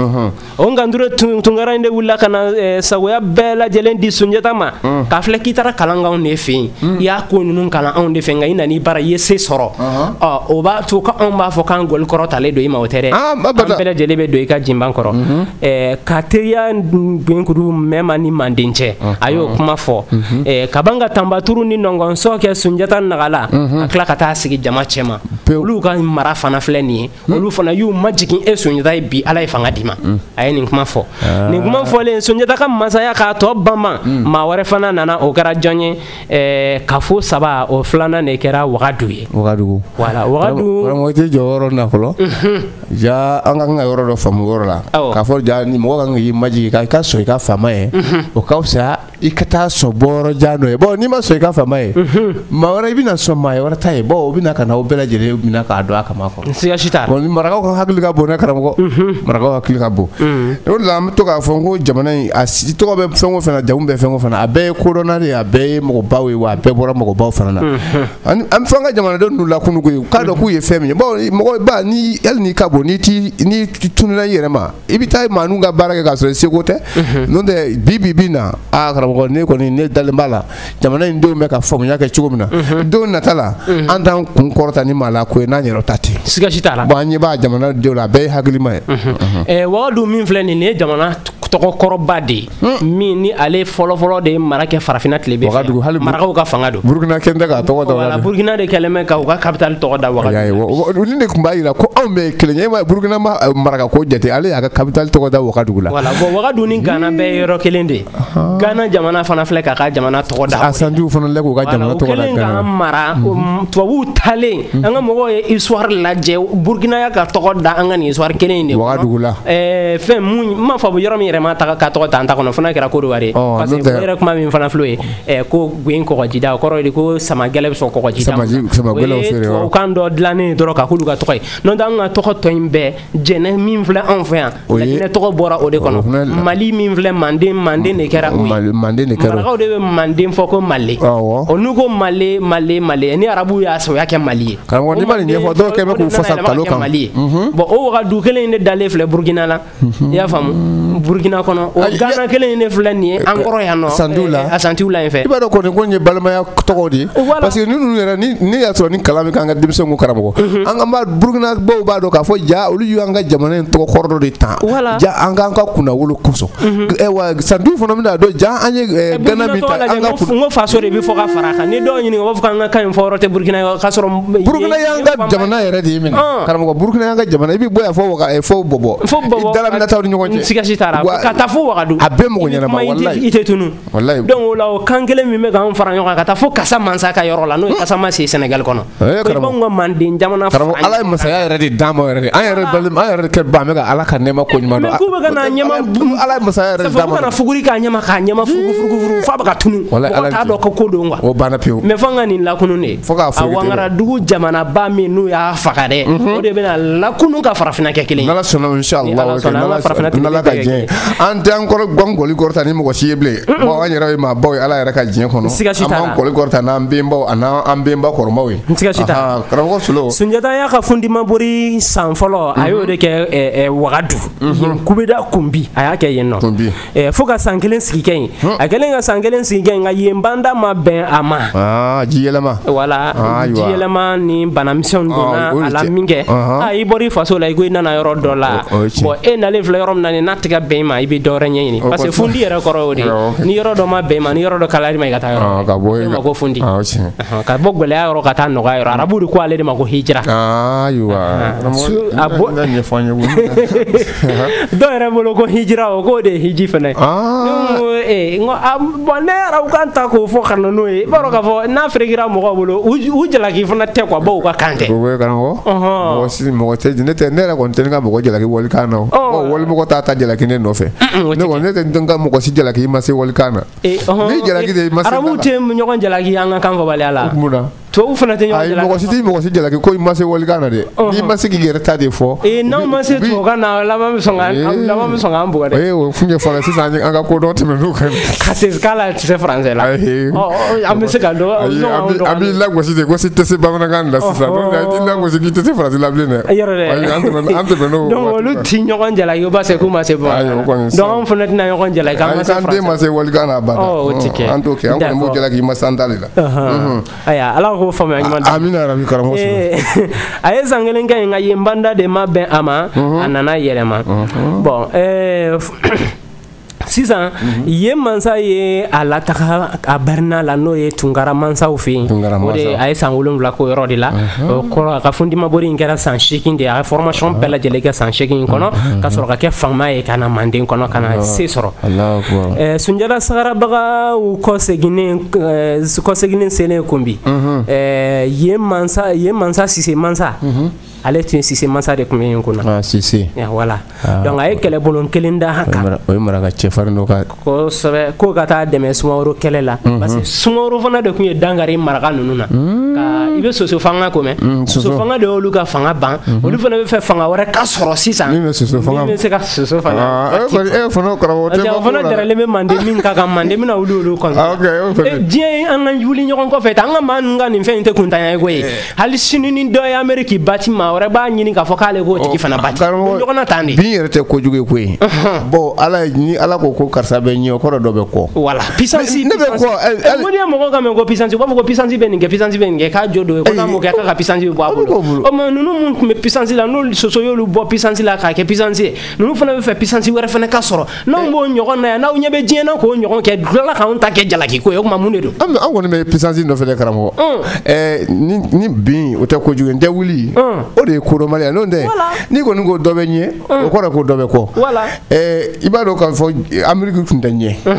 o Kanture Tunkara in de wulila ka na sagoya bɛɛ lajɛlen di Sunjata ma k'a filɛ k'i taara kalan k'anw de fɛ yen i y'a ko ninnu kalan anw de fɛ nka i nan'i bara i ye se sɔrɔ ɔ o b'a to ko anw b'a fɔ k'an gɔli kɔrɔtalen don i ma o tɛ dɛ an bɛɛ lajɛlen bɛ don i ka jinban kɔrɔ ka teriya gɛnkuru mɛma ni Manden cɛ a y'o kuma fɔ ka ban ka tanbaturu ni nɔngɔnsɔ kɛ Sunjata nagala a tila ka taa sigi jama cɛma olu ka mara fana filɛ nin ye olu fana y'u majigin e Sunjata ye bi ala ye fanga d'i ma a ye nin kuma fɔ nin kuma fɔlen Sunjata ka masaya k'a tɔ banban maa wɛrɛ fana nana o kɛra jɔn ye kafo saba o filanan de kɛra Wagadu ye Wagadugu voilà Wagadu karamɔgɔ tɛ jɔ yɔrɔ na fɔlɔ ja an ka kan ka yɔrɔ dɔ faamu yɔrɔ la k'a fɔ ja ni mɔgɔ kan k'i majigin ka i ka sɔn i ka faama ye o ka fisa i ka taa sɔn bɔyɔrɔ jan dɔ ye bon n'i ma sɔn i ka faama ye maa wɛrɛ i bɛna sɔn maa wɛrɛ ta ye bon o bɛna ka na o bɛɛ lajɛlen bɛna k'a dɔn a kama kɔrɔ siga si t'a la bon marakaw ka hakili ka bon dɛ karamɔgɔ marakaw hakili ka bon o de la an bɛ to k'a fɔ n ko jamana in a tɔgɔ bɛ fɛn o fɛn na jamu bɛ fɛn o fɛn na a bɛɛ ye kodɔnna de ye a bɛɛ ye mɔgɔbaw ye wa a bɛɛ bɔra mɔgɔbaw fana na an bɛ fɔ an ka jamanadenw n'u lakunu koyi k'a dɔn k'u ye fɛn min ye bon mɔgɔ ba ni hali n'i ka bon n'i ti n'i tununa i yɛrɛ ma i bɛ taa maa n'u ka baara kɛ k'a sɔrɔ i seko tɛ n'o tɛ bi bi bi na a karamɔgɔ ne kɔni ne dalen b'a la jamana in denw bɛ ka faamuya kɛ cogo min na don nata la an t'an kun kɔrɔta ni maa la ko ye n'an yɛrɛ ta ten siga si t'a la bon an ɲɛ b'a jamana denw la a bɛɛ ye hakilima ye Wagadu min filɛ nin ye jamana tɔgɔkɔrɔba de ye min ni ale fɔlɔfɔlɔ de ye mara kɛ farafinna tile bɛɛ fɛ marakaw ka fanga don Burukina kɛn tɛ k'a tɔgɔ da voilà Burukina de kɛlen bɛ ka u ka capitale tɔgɔ da Wagadu olu de tun b'a jira ko anw bɛ kelen ye Burukina ma maraka ko jate ale y'a ka capitale tɔgɔ da Wagadugu la voilà bon Wagadu ni Gana bɛɛ ye yɔrɔ kelen de ye Gana jamana fana filɛ k'a ka jamana tɔgɔ da a sanjiw fana lɛ k'u ka jamana tɔgɔ da Gana o kɛlen k'an mara tubabuw talen an ka mɔgɔw ye histoire lajɛ Burukina y'a ka tɔgɔ da an ka nin histoire kelen in de Wagadugu la fɛn mun n m'a fɔ a bɛ yɔrɔ min yɛrɛ yɛrɛ ma taga ka tɔgɔ ta an ta kɔnɔ fana kɛra ko do wari parce que yɛrɛ kuma min fana filɛ ɛ ko gwen kɔgɔjida o kɔrɔ de ko sama gɛlɛ bɛ sɔn kɔgɔjida sama gɛlɛw feere o kan dɔ dilannen dɔrɔn ka k'olu ka tɔgɔ ye n'o tɛ an ka tɔgɔ tɔ in bɛɛ jɛnɛ min filɛ anw fɛ yan laginɛ tɔgɔ bɔra o de kɔnɔ mali min filɛ manden manden de kɛra o ye manden de kɛra marakaw de bɛ manden fɔ ko male o n'u ko male male male ni arabu y'a sɔrɔ o y'a kɛ mali ye karamɔgɔ ni ma nin ɲɛfɔ dɔw kɛ bɛ k'u fasa kalo kan bon o wagadu kelen in de dalen filɛ burukina la i y'a faamu burukina kɔnɔ o gana kelen in de filɛ nin ye an kɔrɔ yan nɔ a santiw la yen fɛ i b'a dɔn kɔni ko nin ye balimaya tɔgɔ de ye parce que ninnu yɛrɛ ni y'a sɔrɔ ni kalan min k'an ka denmisɛnw ko karamɔgɔ an ka burukina baw b'a dɔn k'a fɔ ja olu y'an ka jamana in tɔgɔ kɔrɔ dɔ de ta ja an k'an ka kunnawolo kosɔn wa santiw fana bɛna dɔn ja an ye gana min ta an ka n ko faso de bɛ fɔ ka fara a kan ni dɔw ɲininka u b'a fɔ k'an ka kan in fɔ yɔrɔ tɛ burukina ye k'a sɔrɔ burukina y'an ka jamana yɛrɛ de ye minɛ karamɔgɔ burukina y'an ka jamana i bɛ bɔ yan fɔ waga fɔ bɔbɔ fo bɔbɔ dalaminataw ni ɲɔgɔn cɛ sikasi t'a la ka taa fo wagadu a bɛɛ mɔgɔ ɲɛnama walayi i tɛ tunu donc o la o kan kelen min bɛ k'an fara ɲɔgɔn kan ka taa fo kasa mansa ka yɔrɔ la n'o ye kasa ma se Sénégal kɔnɔ ko b'anw ka manden jamana karamɔgɔ ala ye masaya yɛrɛ de d'an ma yɛrɛ de an yɛrɛ balima an yɛrɛ kɛ ban bɛ ka ala ka nɛɛma ko ɲuman dɔn mais k'u bɛ ka na ɲɛma ala ye masaya yɛrɛ de d'an ma fo ka na fuguri k'a ɲɛma k'a ɲɛma fugu fugu fugu f'a bɛ ka tunu mɔgɔ t'a dɔn ko ko don quoi o banna pewu mais fo an ka nin lakunun de fo k'a a Wangaradugu jamanaba min n'u y'a faga dɛ o de bɛna lakunun ka farafinna kɛ kelen ye n'ala sɔnna inshallah n'ala ka diɲɛ an tɛ an kɔrɔ gan gɔli kɔrɔta ni mɔgɔ si ye bilen bon an yɛrɛ ye maabaw ye ala yɛrɛ ka diɲɛ kɔnɔ an b'an gɔli kɔrɔta n'an benbaw an'an benba kɔrɔmaw ye siga si t'a la karamɔgɔ Sulo Sunjata y'a ka fundimabori san fɔlɔ a y'o de kɛ Wagadu yen kubeda kunbi a y'a kɛ yen nɔ fo ka san kelen sigi kɛ yen a kɛlen ka san kelen sigi kɛ yen nka yen banda ma bɛn a ma ji yɛlɛma wala ji yɛlɛma ni banamisɛnw donna a la min kɛ i bɔra i faso la i ko i nana yɔrɔ dɔ la bon e nalen filɛ yɔrɔ min na n'a tɛ ka bɛn i ma i bɛ dɔ wɛrɛ ɲɛɲini parce que fundi yɛrɛ kɔrɔ o de ni yɔrɔ dɔ ma bɛn i ma ni yɔrɔ dɔ kalayara i ma i ka taa yɔrɔ o ma ko fundi ka bɔ gɛlɛya yɔrɔ ka taa nɔgɔya yɔrɔ arabu de ko ale de ma ko hijira dɔw yɛrɛ bolo ko hijira o k'o de ye hiji fɛnɛ bon ne arabu kan ta k'o fɔ ka na n'o ye i b'a dɔn k'a fɔ n'a ferekera mɔgɔw bolo u jalaki fana tɛ quoi baw ka kan tɛ mɔgɔ tɛ ne tɛ ne yɛrɛ kɔni tɛ ne ka mɔgɔ jalaki walikan na o walimɔgɔ t'a ta jalaki ne nɔfɛ ne kɔni ne tɛ n ka mɔgɔ si jalaki i ma se walikan na ni jalaki de i ma se arabu tɛ ɲɔgɔn jalaki an ka kan fɔbaliya la tubabu fana tɛ ɲɔgɔn jalaki mɔgɔ si tɛ mɔgɔ si jalaki ko i ma se walikan na dɛ n'i ma se k'i yɛrɛ ta de fɔ n'anw ma se tubabukan na laban bɛ sɔn k'an bugɔ dɛ o f'u ye fana sisan an ka kodɔn tɛmɛn'u kan ka se k'ala tɛ se faransɛ la an bɛ se ka dɔn an b'i lagosi de ko si tɛ se bamanankan la sisan i t'i lagosi k'i tɛ se faransi la bilen dɛ yɔrɔ dɛ an tɛmɛn'o donc olu ti ɲɔgɔn jalaki o b'a se k'u ma se bɔ donc an fana tɛna ɲɔgɔn jalaki an ma se faransi an den ma se walikan na bada o tɛ kɛ an t'o kɛ an kɔni b'o jalaki i ma se an ta de la ayiwa ala k'o faamuya ɲuman dɔn amina rabi karamɔgɔ Sulo a ye san kelen kɛ yen nka yen banda de ma bɛn a ma a nana yɛlɛma bon sisan yen mansa ye a lataga a barina la n'o ye Tunkara mansaw fɛ yen o de a ye san wolonwula k'o yɔrɔ de la o kɔrɔ a ka fundimabori in kɛra san seegin de a ye formation bɛɛ lajɛlen kɛ san seegin kɔnɔ ka sɔrɔ ka kɛ fama ye ka na Manden kɔnɔ ka na se sɔrɔ Sunjata Sagarabagaw kɔseginnen kɔseginnen selen Kunbi yen mansa yen mansa Sise mansa ale tun ye Sise mansa de tun bɛ yen kunna Sise voilà donc a ye kɛlɛbolo kelen da kan o ye maraka cɛfarin dɔ ka kosɛbɛ ko ka taa dɛmɛ Sumaworo kɛlɛ la parce que Sumaworo fana de tun ye dankari maraka ninnu na ka i bɛ soso fanga ko mɛn soso fanga de y'olu ka fanga ban olu fana bɛ fɛ fanga wɛrɛ ka sɔrɔ sisan min bɛ soso fanga min bɛ se ka soso fanga e fana karamɔgɔ tɛ o fana dɛrɛlen bɛ Manden min ka kan Manden bɛna wuli olu kɔnɔ diɲɛ an ka wuli ɲɔgɔn kɔfɛ tan an ka maa ninnu ka nin fɛn in tɛ kuntanya ye koyi hali sini ni dɔ ye Amérique bâti maa wɛrɛ b'a ɲini k'a fɔ k'ale k'o tigi fana bâti ɲɔgɔn na tan de bin yɛrɛ tɛ kojugu ye koyi bon ala ni ala ko ko karisa bɛ ɲɛ o kɔrɔ dɔ bɛ kɔ voilà puissance ne bɛ kɔ mo ni mɔgɔ ka mɛn ko puissance u b'a fɔ ko puissance bɛ nin kɛ puissance bɛ nin kɛ k'a jɔ don ye ko n'a m'o kɛ k'a ka puissance bɛ bɔ a bolo o mais ninnu mun tun bɛ puissance la n'olu soso y'olu bɔ puissance la k'a kɛ puissance ye ninnu fana bɛ fɛ puissance wɛrɛ fana ka sɔrɔ n'anw b'o ɲɔgɔn na yan n'aw ɲɛ bɛ diɲɛ na k'o ɲɔgɔn kɛ tilala k'anw ta kɛ jalaki ko ye o tuma mun de don an kɔni bɛ puissance nɔfɛ dɛ karamɔgɔ ni bin o tɛ kojugu ye n tɛ wuli o de ye kodɔnbaliya n'o tɛ n'i kɔni ko dɔ bɛ ɲɛ o kɔrɔ ko dɔ bɛ kɔ i b'a dɔn k'a fɔ Amérique tun tɛ ɲɛ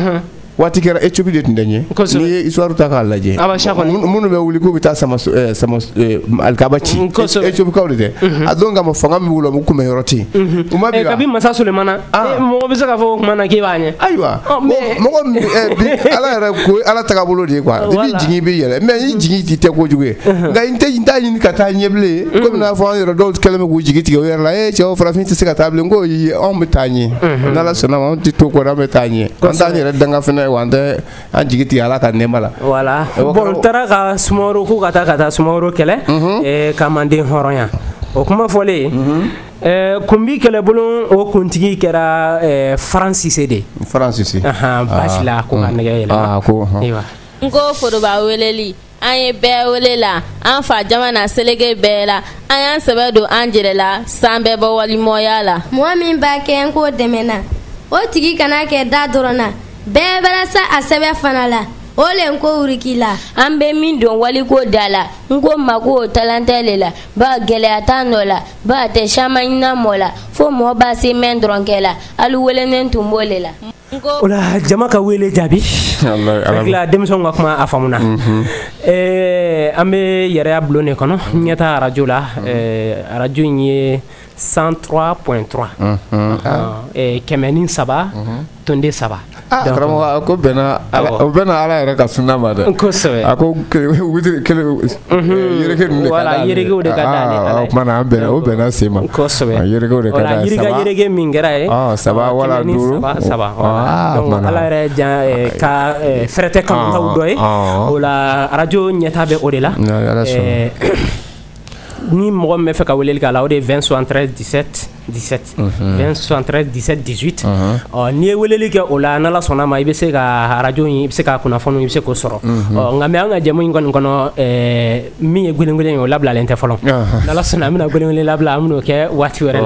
waati kɛra Éthiopie de tun tɛ ɲɛ n'i ye histoire ta k'a lajɛ minnu bɛ wuli k'u bɛ taa sama sama alikaba ci Éthiopie kaw de tɛ a don kama fanga min b'u la u kun bɛ yɔrɔ ten u ma bi kabi masa Sulemana mɔgɔ bɛ se k'a fɔ o kuma na k'i b'a ɲɛ ayiwa mɔgɔ bi ala yɛrɛ ko ala tagabolo de ye quoi i b'i jigin i b'i yɛlɛ mais i jigin t'i tɛ kojugu ye nka n tɛ n t'a ɲini ka taa ɲɛ bilen komi n'a fɔ an yɛrɛ dɔw kɛlen bɛ k'u jigi tigɛ u yɛrɛ la ee cɛw farafin tɛ se ka taa bilen ko anw bɛ taa ɲɛ n'ala sɔnna ma anw tɛ to kɔ an bɛ taa ɲɛ an t'an yɛrɛ danga fɛnɛ wa an tɛ an jigi tigɛ ala ka nɛɛma la voilà bon u taara ka Sumaworo k'u ka taa ka taa Sumaworo kɛlɛ ka Manden hɔrɔnya o kuma fɔlen kunbi kɛlɛbolo o kuntigi kɛra Faran Sise de Faran Sise basi la ko ka nɛgɛ yɛlɛma n ko foroba weleli an ye bɛɛ wele la an fa jamana seleke bɛɛ la an y'an sɛbɛ don an jɛrɛ la san bɛɛ bɔ walimɔya la mɔgɔ min b'a kɛ n k'o dɛmɛna o tigi kana kɛ da dɔrɔn na bɛɛ bɛra sa a sɛbɛ fana la o le n ko uriki la an bɛ min don waliko da la n ko mako o talantɛ le la ba gɛlɛya t'a nɔ la ba tɛ caman ɲina mɔ la fo mɔgɔ b'a se mɛn dɔrɔn kɛ la hali welenen tun b'o le la o la jama ka wele jaabi hakilila denmisɛnw ka kuma a faamuna an bɛ yɛrɛya bulon de kɔnɔ ɲɛta arajo la arajo in ye cent trois point trois kɛmɛ ni saba tonde saba karamɔgɔ a ko bɛnna o bɛnna ala yɛrɛ ka sunna ma dɛ kosɛbɛ a ko witiri kelen yirike ninnu de ka d'ale yirigew de ka d'ale o kumana an bɛnna o bɛnna sen ma kosɛbɛ yirigew de ka d'ale yiriga yirige min kɛra ye saba wala duuru saba donc ala yɛrɛ jan ka fɛrɛtɛ kanutaw dɔ ye o la arajo ɲɛta bɛ o de la ni mɔgɔ min bɛ fɛ ka weleli k'a la o de ye vingt soixante-treize dix-sept dix-sept vingt soixante-treize dix-sept dix-huit ɔ n'i ye weleli kɛ o la n'ala sɔnna ma i bɛ se ka arajo in i bɛ se ka kunnafoniw i bɛ se k'o sɔrɔ ɔ nka mɛ an ka jamu in kɔni kɔnɔ min ye gwelen-gwelen ye o labilalen tɛ fɔlɔ n'ala sɔnna an bɛna gwelen-gwelen labila an bɛn'o kɛ waati wɛrɛ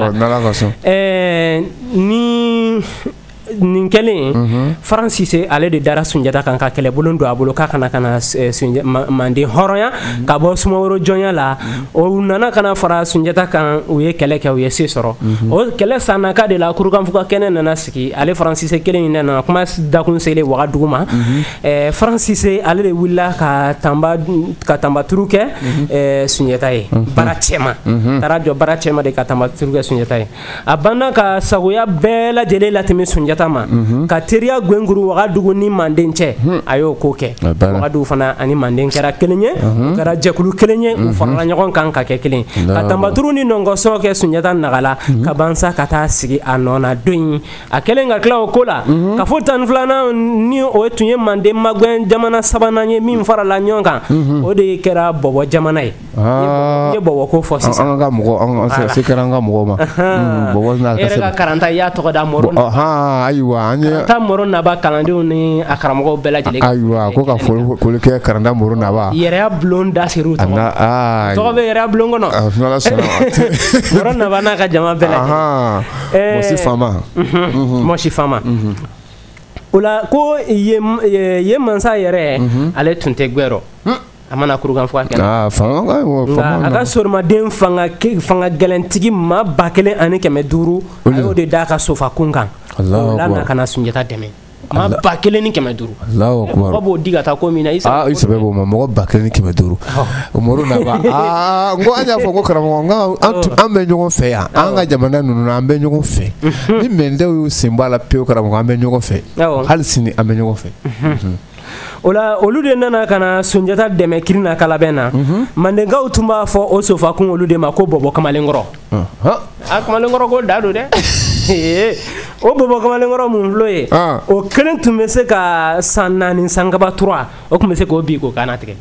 la ni nin kɛlen Faran Sise ale de dara Sunjata kan ka kɛlɛbolo don a bolo k'a kana kana Manden hɔrɔnya ka bɔ Sumaworo jɔnya la o nana kana fara Sunjata kan u ye kɛlɛ kɛ u ye se sɔrɔ o kɛlɛ sannaka de la kurukanfuga kɛnɛ nana sigi ale Faran Sise kelen in nana kuma dakun selen Wagadugu ma Faran Sise ale de wulila ka tanba ka tanbaturu kɛ Sunjata ye bara cɛma taara jɔ bara cɛma de ka tanbaturu kɛ Sunjata ye a banna ka sagoya bɛɛ lajɛlen latɛmɛ Sunjata ma ka teriya gwenguru Wagadugu ni Manden cɛ a y'o ko kɛ Wagadugu fana ani Manden kɛra kelen ye u kɛra jɛkulu kelen ye u farala ɲɔgɔn kan ka kɛ kelen ka tanbaturu ni nɔngɔsɔn kɛ Sunjata nagala ka bansa ka taa sigi a nɔ na don a kɛlen ka tila o ko la ka fɔ tan ni filanan ni o tun ye Manden magɛn jamana sabanan ye min farala ɲɔgɔn kan o de kɛra Bɔbɔ jamana ye i ye Bɔbɔ ko fɔ sisan an ka mɔgɔ an se kɛra an ka mɔgɔ ma Bɔbɔ n'a ka e yɛrɛ ka karanta i y'a tɔgɔ da Moro ayiwa an ye taa Moro Naba kalandenw ni a karamɔgɔw bɛɛ lajɛlen ayiwa ko ka foli kɛ karanta Moro Naba yɛrɛya bulon da ser'u tɔgɔ tɔgɔ bɛ yɛrɛya bulon kɔnɔ Moro Naba n'a ka jama bɛɛ lajɛlen Mosi Fama Mosi Fama o la ko ye mansa yɛrɛ ale tun tɛ gwɛrɔ a mana kurukanfuga kɛnɛ nka a ka soromaden fanga gɛlɛntigi maa ba kelen ani kɛmɛ duuru a y'o de d'a ka sofa kun kan o la na ka na Sunjata dɛmɛ maa ba kelen ni kɛmɛ duuru mɔgɔ b'o di ka taa ko min na i sɛbɛ b'o ma mɔgɔ ba kelen ni kɛmɛ duuru o Moro Naba aa n ko an y'a fɔ ko karamɔgɔ an bɛ ɲɔgɔn fɛ yan an ka jamana ninnu na an bɛ ɲɔgɔn fɛ ni mɛndenw y'u sen bɔ a la pewu karamɔgɔ an bɛ ɲɔgɔn fɛ hali sini an bɛ ɲɔgɔn fɛ o la olu de nana ka na Sunjata dɛmɛ kirina kalabɛn na Mandenkaw tun b'a fɔ o sofakun olu de ma ko Bɔbɔ Kamalenkɔrɔ a Kamalenkɔrɔ ko da don dɛ o Bɔbɔ Kamalenkɔrɔ mun filɛ ye o kelen tun bɛ se ka san naani san kaba tura o tun bɛ se k'o bi k'o kana tigɛ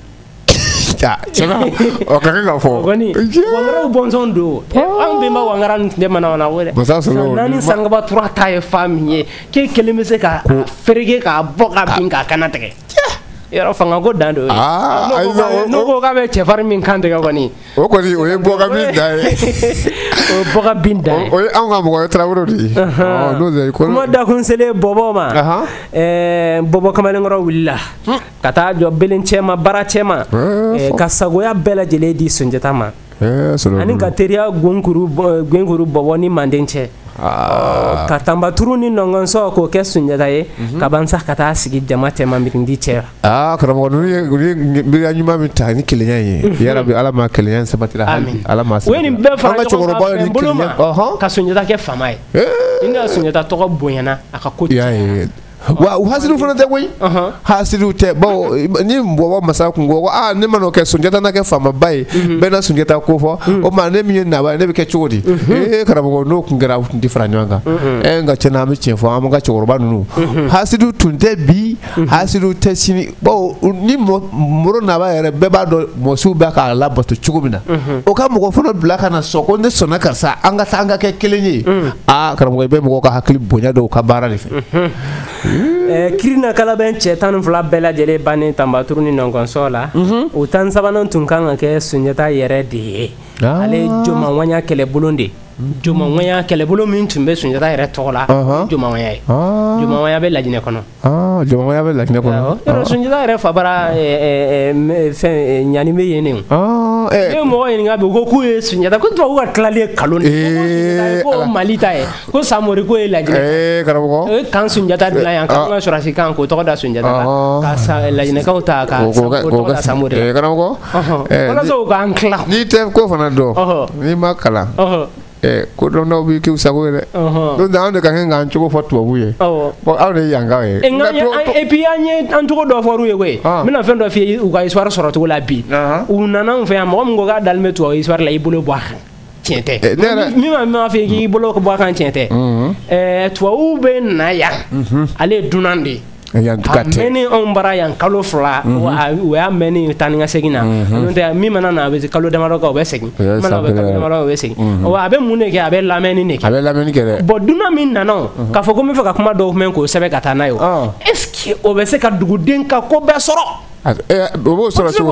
o ka kɛ ka fɔ Wangaraw bɔnsɔn don an bɛnba Wangara tun tɛ Manawana o dɛ san naani san kaba tura ta ye fa min ye k'e kelen bɛ se ka fereke k'a bɔ ka bin k'a kana tigɛ yɔrɔ fanga ko dan don n'o ko k'a bɛ cɛfarin min kan tigɛ kɔni o kɔni o ye bɔka bin dan ye o ye bɔka bin dan ye o ye anw ka mɔgɔ ye Tarawelew de ye kuma dakun selen Bɔbɔ ma Bɔbɔ Kamalenkɔrɔ wulila ka taa jɔ belen cɛma bara cɛma ka sagoya bɛɛ lajɛlen di Sunjata ma ani ka teriya gwenkuru Bɔbɔ ni Manden cɛ ka tambaturu ni nɔngɔnsɔ k'o kɛ Sunjata ye ka ban sa ka taa sigi jama cɛman mirindi cɛ ah karamɔgɔ ninnu ye miiriya ɲuman min ta ni kelenya ye yarabi ala ma kelenya in sabatira hali ala ma o ye nin bɛɛ fara ɲɔgɔn kan fɛn bolo ma ka Sunjata kɛ faama ye ni ka Sunjata tɔgɔ bonyana a ka ko cɛ wa hasidu fana tɛ koyi hasidu tɛ bon ni mɔgɔ masa kun ko ah ne ma n'o kɛ Sunjata na kɛ faamaba ye bɛɛ na Sunjata ko fɔ o ma ne min ye naba ye ne bɛ kɛ cogo di ee karamɔgɔ n'o kun kɛra tun tɛ fara ɲɔgɔn kan ɛ nka tiɲɛna an bɛ tiɲɛ fɔ an ka cɛkɔrɔba ninnu hasidu tun tɛ bi hasidu tɛ sini bon ni mɔrɔ naba yɛrɛ bɛɛ b'a dɔn mɔsiw bɛ k'a labato cogo min na o ka mɔgɔ fana bila ka na sɔn ko ne sɔnna karisa an ka taa an ka kɛ kelen ye ah karamɔgɔ i bɛ mɔgɔ ka hakili bonya dɔw ka baara de fɛ. Kirina kalabɛn cɛ tan ni fila bɛɛ lajɛlen bannen Tanbaturu ni Nɔnkɔnsɔ la o tan sabanan tun kan ka kɛ Sunjata yɛrɛ de ye ale Jomaŋɔɲa kɛlɛbolo de Jomaŋɔɲa kɛlɛbolo min tun bɛ Sunjata yɛrɛ tɔgɔ la Jomaŋɔɲa ye Jomaŋɔɲa bɛ Laginɛ kɔnɔ Jomaŋɔɲa bɛ Laginɛ kɔnɔ yɔrɔ Sunjata yɛrɛ fa bara fɛn ɲani bɛ yen ne ne mɔgɔ ɲininka bi ko k'u ye Sunjata ko tubabu ka tilali ye kalon de ko Mali ta ye ko Samori ko ye Laginɛ karamɔgɔ o ye kan Sunjata dilan yan k'an ka sɔrɔsi kan k'o tɔgɔ da Sunjata la ka Laginɛkaw ta ka tɔgɔ da Samori la karamɔgɔ walasa u k'an tila n'i tɛ ko fana dɔn n'i ma kalan ko dɔn dɔw b'i k'u sago ye dɛ donc anw de ka kan k'an cogo fɔ tubabu ye bon aw de ye yankaw ye et puis an ye an cogo dɔ fɔr'u ye koyi n bɛna fɛn dɔ f'i ye u ka histoire sɔrɔ cogo la bi u nana anw fɛ yan mɔgɔ min ko k'a dalen bɛ tubabu histoire la i bolo bɔ a kan tiɲɛ tɛ min ma min ma f'i ye k'i bolo bɔ a kan tiɲɛ tɛ tubabuw bɛ na yan ale ye dunan de ye a mɛnni anw bara yan kalo fila o y'a mɛnni taa ni ka segin na n'o tɛ min mana na a bɛ kalo damadɔ kɛ o bɛ segin min mana o bɛ kalo damadɔ o bɛ segin wa a bɛ mun de kɛ a bɛ lamɛnni de kɛ a bɛ lamɛnni kɛ dɛ bon dunan min nana k'a fɔ ko n bɛ fɛ ka kuma dɔw mɛn k'o sɛbɛn ka taa n'a ye est ce que o bɛ se ka duguden ka ko bɛɛ sɔrɔ o b'o sɔrɔ cogo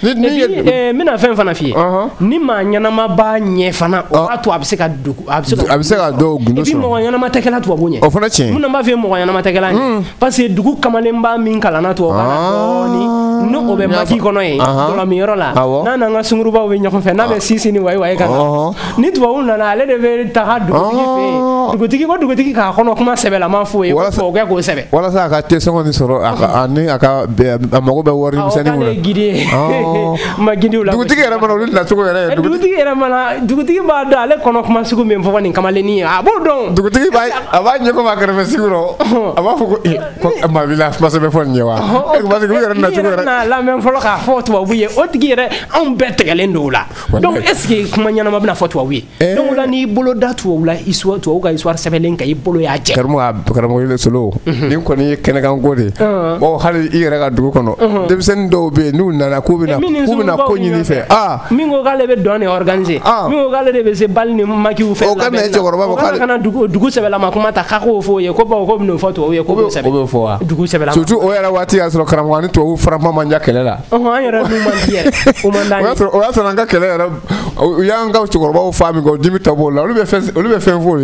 n bɛna fɛn fana f'i ye ni maa ɲɛnama b'a ɲɛ fana o b'a to a bɛ se ka dugu a bɛ se ka dɔw gundo sɔrɔ et puis mɔgɔ ɲɛnama tɛ kɛla tubabu ɲɛ o fana tiɲɛ mun na n b'a f'i ye mɔgɔ ɲɛnama tɛ kɛla ɲɛ parce que dugu kamalenba min kalanna tubabu kan na dɔɔni n'o bɛ maki kɔnɔ yen dɔlɔmiyɔrɔ la n'a n'an ka sungurubaw bɛ ɲɔgɔn fɛ n'a bɛ sisi ni wayi wayi ka na ni tubabu nana ale de bɛ taga dugutigi fɛ yen dugutigi ko dugutigi k'a kɔnɔ kuma sɛbɛlama f'o ye ko o kɛ k'o sɛbɛn walasa a ka tesɔngɔ nin sɔrɔ a ni a ka a mago bɛ wari misɛnnin mun na gidi ma gidiw la dugutigi yɛrɛ mana olu nacogo yɛrɛ dugutigi yɛrɛ mana dugutigi b'a dɔn ale kɔnɔ kuma sugu min fɔ nin kamalennin ye a b'o dɔn dugutigi b'a a b'a ɲɛ ko ma kɛrɛfɛ sigi rɔ a b'a fɔ ko ko maa b'i la kuma sɛbɛn fɔ nin ye wa parce que u yɛrɛ nacogo yɛrɛ n'a lamɛn fɔlɔ k'a fɔ tubabu ye o tigi yɛrɛ anw bɛɛ tɛgɛlen don o la donc est ce que kuma ɲɛnama bɛna fɔ tubabu ye donc o la n'i bolo da tubabu la histoire tubabu ka histoire sɛbɛnlen kan i bolo y'a jɛ karamɔgɔ karamɔgɔ ile solo ni kɔni ye kɛnɛkan ko de bon hali i yɛrɛ ka dugu kɔnɔ denmisɛnnin dɔw bɛ yen n'u nana k'u bɛna k'u bɛna ko ɲini fɛ ah min ko k'ale bɛ dɔn de organiser min ko k'ale de bɛ se bali ni makiw fɛ o ka na cɛkɔrɔba ma k'ale kana dugu dugu sɛbɛlama kuma ta k'a k'o fɔ ye ko bawo ko bɛn'o fɔ tubabu ye ko b'o sɛbɛn o bɛ fɔ wa dugu sɛbɛlama surtout o yɛrɛ waati y'a sɔrɔ karamɔgɔ ni tubabu farama man ja kɛlɛ la an yɛrɛ n'u man di yɛrɛ o man d'an ye o y'a sɔrɔ an ka kɛlɛ yɛrɛ u y'an ka cɛkɔrɔbaw fa min kɛ o dimi tɔ b'o la olu bɛ fɛn olu bɛ fɛn f'olu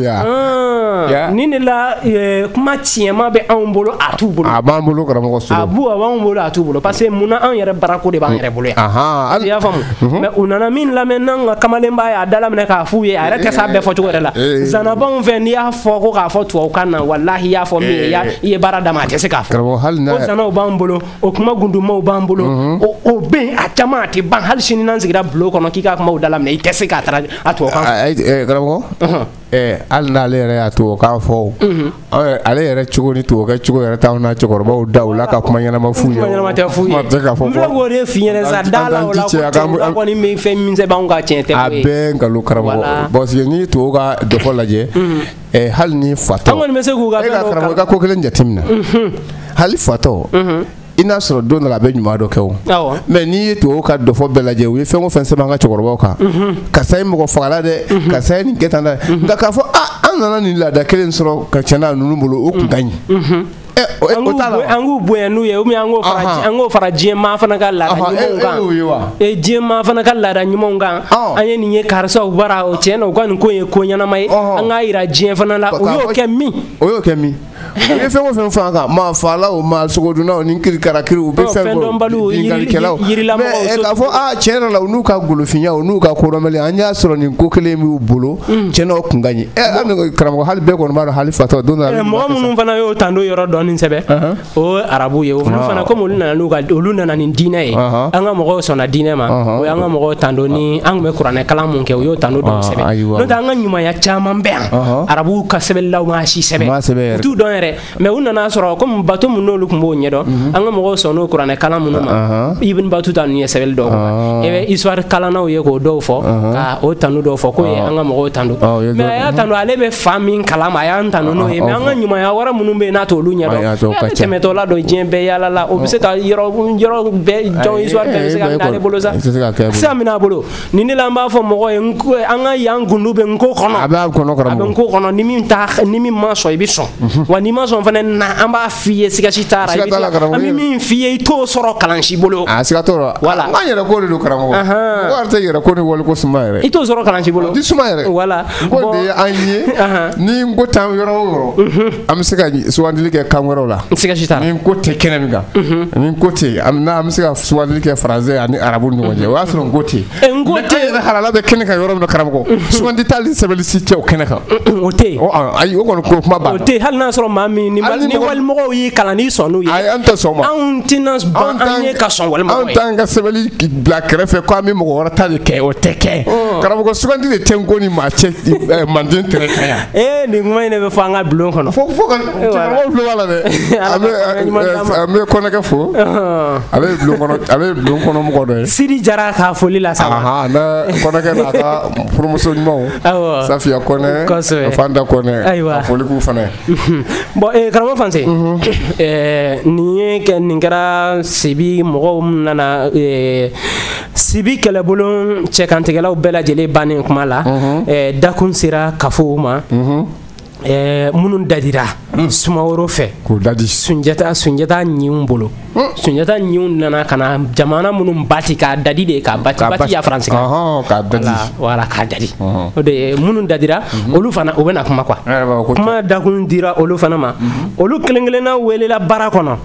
ye nin de la kuma tiɲɛma bɛ anw bolo a t'u bolo a b'an bolo karamɔgɔ solo a bu a b'anw bolo a t'u bolo parce que munna anw yɛrɛ barako de b'an yɛrɛ bolo yan i y'a faamu mais u nana min lamɛn n'anw ka kamalenba ye a da laminɛ k'a f'u ye a yɛrɛ tɛ s'a bɛɛ fɔcogo yɛrɛ la zanabanw fɛ n'i y'a fɔ ko k'a fɔ tubabukan na walahi i y'a fɔ min ye i ye baara d'a ma a tɛ se k'a fɔ o zanaw b'an bolo o kuma gundumaw b'an bolo o bɛ yen a caman a tɛ ban hali sini n'an sigira bulon kɔnɔ k'i ka kumaw da laminɛ i tɛ se k'a taara a tubabukan fɔ karamɔgɔ hali n'ale yɛrɛ y'a tubabukan fɔ ale yɛrɛ cogo ni tubabukɛ cogo yɛrɛ t'anw na cɛkɔrɔbaw da u la ka kuma ɲɛnama f'u ye kuma ɲɛnama tɛ f'u ye n filɛ k'o de f'i ɲɛna sa da la o la ko kɔni bɛ fɛn min sɛbɛn anw ka tiɲɛ tɛ a bɛɛ nkalon karamɔgɔ parce que n'i ye tubabu ka dɔfɔ lajɛ hali ni fatɔ an kɔni bɛ se k'u ka e ka karamɔgɔ i ka ko kelen jateminɛ hali fatɔ i n'a sɔrɔ don dɔ la a bɛ ɲuman dɔ kɛ o mais n'i ye tubabu ka dɔfɔ bɛɛ lajɛ u ye fɛn o fɛn sɛbɛn an ka cɛkɔrɔbaw kan karisa ye mɔgɔ fagala dɛ karisa ye nin kɛ tan dɛ nka k'a fɔ ah an nana nin laada kelen sɔrɔ ka tiɲɛna ninnu bolo o kun ka ɲi an k'u bonya n'u ye ou bien an k'o fara diɲɛmaa fana ka laada ɲumanw kan diɲɛmaa fana ka laada ɲumanw kan an ye nin ye karisaw bara o tiɲɛ na u ka nin ko ye ko ɲɛnama ye an k'a yira diɲɛ fana la o y'o kɛ min o y'o kɛ min ye fɛn o fɛn fɔ an kan maa fala o maa sogodunna o ni kirikarakiri u bɛ fɛn fɔ binkalikɛlaw mais k'a fɔ aa tiɲɛ yɛrɛ la u n'u ka golofinya u n'u ka kodɔnbali an y'a sɔrɔ nin ko kelen b'u bolo tiɲɛ na o kun ka ɲi ɛ karamɔgɔ hali bɛɛ kɔni b'a dɔn hali fatɔ don dɔ mɔgɔ minnu fana y'o tando yɔrɔ dɔɔni sɛbɛ o arabu ye o fana comme olu nana n'u ka olu nana ni diinɛ ye an ka mɔgɔw sɔnna diinɛ ma o y'an ka mɔgɔw tando ni an tun bɛ kuranɛ kalan mun kɛ o y'o tando dɔw sɛbɛ n'o tɛ an ka ɲumanya caman bɛ yan arabuw ka sɛbɛnnilaw ma si sɛbɛ u t'u dɔn yɛrɛ mais u nana sɔrɔ comme bato min n'olu tun b'o ɲɛdɔn an ka mɔgɔw sɔnn'o kuranɛ kalan minnu ma Ibn Batuta ninnu ye sɛbɛnni dɔw kɛ e bɛ histoire kalannaw ye k'o dɔw fɔ ka o tando dɔw fɔ k'o ye an ka mɔgɔw tando mais a y'a tando ale bɛ fa min kalama a y'an tando n'o ye mais an ka ɲumanya wɛrɛ minnu bɛ yen n'a t'olu ɲɛdɔn a bɛ tɛmɛtɔ la dɔn diɲɛ bɛɛ yaala la o bɛ se ka yɔrɔ yɔrɔ bɛɛ jɔn histoire bɛɛ bɛ se ka minɛ ale bolo sa sisan minɛ a bolo nin de la an b'a fɔ mɔgɔ ye an ka yan gundu bɛ nko kɔnɔ a bɛ nko kɔnɔ ni min ta ni min ma sɔn i bɛ sɔn wa n'i ma sɔn fana na an b'a f'i ye sigasi t'a la an bɛ min f'i ye i t'o sɔrɔ kalansi bolo a siga t'o la voilà an yɛrɛ ko de don karamɔgɔ mɔgɔ yɛrɛ tɛ yɛrɛ ko ni wale ko suma yɛrɛ i t'o sɔrɔ kalansi bolo di suma yɛrɛ voilà ko de ye an ye ni n ko tan yɔrɔ o yɔrɔ an bɛ se ka sugandili kɛ kan wɛrɛw la sigasi t'a la ni n ko tɛ kɛnɛ min kan ni n ko tɛ an bɛ se ka sugandili kɛ français ani arabu ni ɲɔgɔn cɛ o y'a sɔrɔ n ko tɛ n ko tɛ yɛrɛ halala bɛ kɛnɛ kan yɔrɔ min na karamɔgɔ sugandi t'ale sɛbɛnni si cɛ o kɛnɛ kan o tɛ yen ayi o kɔni ko kuma banna o tɛ hali n'a sɔrɔ maa min ni walimɔgɔw y'i kalan n'i sɔn n'u ye ayi an tɛ sɔn ma anw tɛna ban an ye ka sɔn walimɔgɔ anw ye t'an ka sɛbɛnni bila kɛrɛfɛ ko an bɛ mɔgɔ wɛrɛ ta de kɛ o tɛ kɛ karamɔgɔ sugandi de tɛ n ko ni maa cɛ manden tɛrɛ ka yan ee nin kuma in de bɛ fɔ an ka bulon kɔnɔ fo fo ka cɛkɔrɔbaw tulo b'a la dɛ an bɛ kɔnɛkɛ fo ale ye bulon kɔnɔ ale ye bulon kɔnɔ mɔgɔ dɔ ye Sidi Jara ka foli la sa ne kɔnɛkɛ n'a ka furumuso ɲumanw Safiya Kɔnɛ Fanta Kɔnɛ a foli k'u fana ye bon karamɔgɔ Fanse nin ye nin kɛra Sibi mɔgɔw nana Sibi kɛlɛbolo cɛkantigɛlaw bɛɛ lajɛlen bannen kuma la dakun sera kafow ma minnu dadira Sumaworo fɛ k'u dadi Sunjata Sunjata ɲinw bolo Sunjata ɲinw nana ka na jamana minnu bati k'a dadi de k'a bati bati ya faransi kan k'a dadi voilà k'a dadi o de minnu dadira olu fana o bɛna kuma quoi kuma dakun dira olu fana ma olu kelen kelenna welela baara kɔnɔ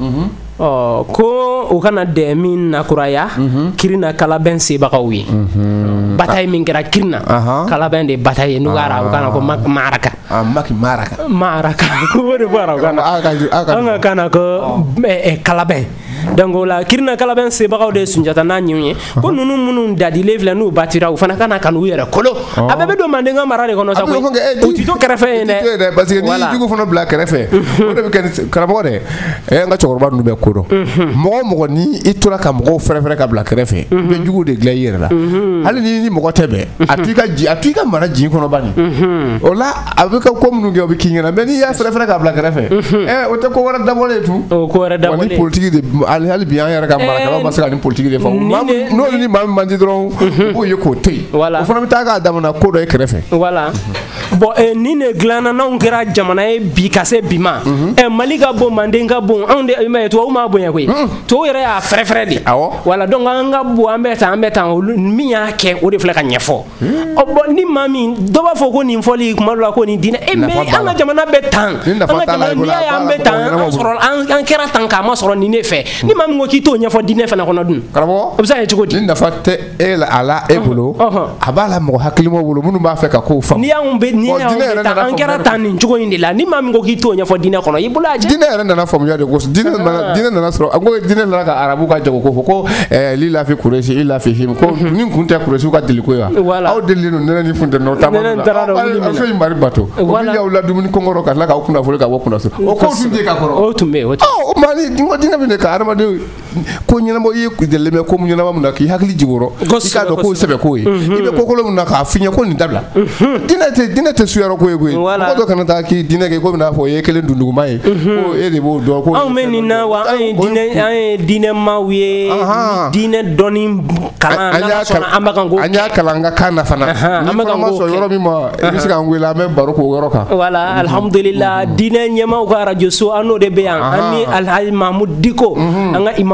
ko u kana dɛ min nakuraya Kirina kalabɛn sebagaw ye bataille min kɛra Kirina kalabɛn de bataille n'u ka u kana ko maraka maki maraka maraka o de bɔra u kana an ka kana ko kalabɛn donc o la Kirina kalabɛn sebagaw de Sunjata n'a ɲinw ye ko ninnu minnu dadilen filɛ n'u batira u fana kana ka n'u yɛrɛ kolo a bɛɛ bɛ don Mandenka mara de kɔnɔ sa koyi u ti to kɛrɛfɛ yen dɛ parce que n'i ye jugu fana bila kɛrɛfɛ o de bɛ kɛ karamɔgɔ dɛ an ka cɛkɔrɔba ninnu bɛ ko dɔn mɔgɔ mɔgɔ ni i tora ka mɔgɔw fɛrɛfɛrɛ ka bila kɛrɛfɛ i bɛ jugu de dilan i yɛrɛ la hali ni mɔgɔ tɛ bɛn a to i ka a to i ka mara jin kɔnɔ bani o la a bɛ ka ko minnu kɛ o bɛ k'i ɲɛna mais n'i y'a fɛrɛfɛrɛ ka bila kɛrɛfɛ ɛ o tɛ ko wɛrɛ dabɔlen ye tun o ko wɛrɛ dabɔlen wa ni politique de hali bi an yɛrɛ ka marakɛlaw ma se ka ni politique de fɔ n'olu ni maa min man di dɔrɔn u b'o ye k'o to yen o fana bɛ taa k'a damana ko dɔ ye kɛrɛfɛ voilà bon nin de dilanna n'anw kɛra jamana ye bi ka se bi ma ɛ Mali ka bon Manden ka bon anw de mais tubabu m'a bonya koyi tubabu yɛrɛ y'a fɛrɛfɛrɛ de voilà donc an ka bon an bɛ tan an bɛ tan min y'a kɛ o de filɛ ka ɲɛfɔ ɔ bon ni maa min dɔ b'a fɔ ko nin fɔli kuma dɔ la ko nin diinɛ e mais an ka jamana bɛ tan an ka jamana n'i y'a ye an bɛ tan an sɔrɔ an kɛra tan k'a ma sɔrɔ nin de fɛ ni maa min ko k'i t'o ɲɛfɔ diinɛ fana kɔnɔ dun karamɔgɔ o bɛ se ka kɛ cogo di ni nafa tɛ e la a la e bolo a b'a la mɔgɔ hakilimaw bolo minnu b'a fɛ ka kow faamu n'i y'anw bɛ n'i y'anw bɛ tan an kɛra tan nin cogo in de la ni maa min ko k'i t'o ɲɛfɔ diinɛ kɔnɔ i bolo a cɛ diinɛ yɛrɛ nana faamuya de ko diinɛ nana diinɛ nana sɔrɔ a ko diinɛ nana ka arabu ka jago ko fɔ ko li lafi kuresi i lafi him ko ni kun tɛ kuresiw ka deliko ye wa aw delilen don nɛnɛ ni funtɛnɛw taama la aw so mari bato o bɛ y'aw la dumuni kɔngɔrɔ ka tila k'aw kunnafoni ka bɔ kunnaso o ko tun tɛ ka kɔrɔ o tun bɛ yen o mali diinɛ bɛ ne ka adamadenw ko ɲɛnabɔ i ye delilen bɛ ko ɲɛnabɔ min na k'i hakili jigɔrɔ i k'a dɔn k'o sɛbɛ k'o ye i bɛ kokolo min na k'a f'i ɲɛ ko nin dabila diinɛ tɛ diinɛ tɛ suyarɔ ko ye koyi mɔgɔ dɔ kana taa k'i diinɛ kɛ ko bɛna fɔ o ye kelen dunduguma ye ko e de b'o dɔn ko anw bɛ nin na wa an ye diinɛ an ye diinɛ maaw ye diinɛ dɔnni kalan n'ala sɔnna an bɛ kan ko an y'a kalan an ka kan na fana ni fana ma sɔn yɔrɔ min ma i bɛ se k'an wele an bɛ baro k'o yɔrɔ kan voilà alhamdulillah diinɛ ɲɛmaaw ka radio so an n'o de bɛ yan an ni Alhaji Mahamudu Diko an ka imam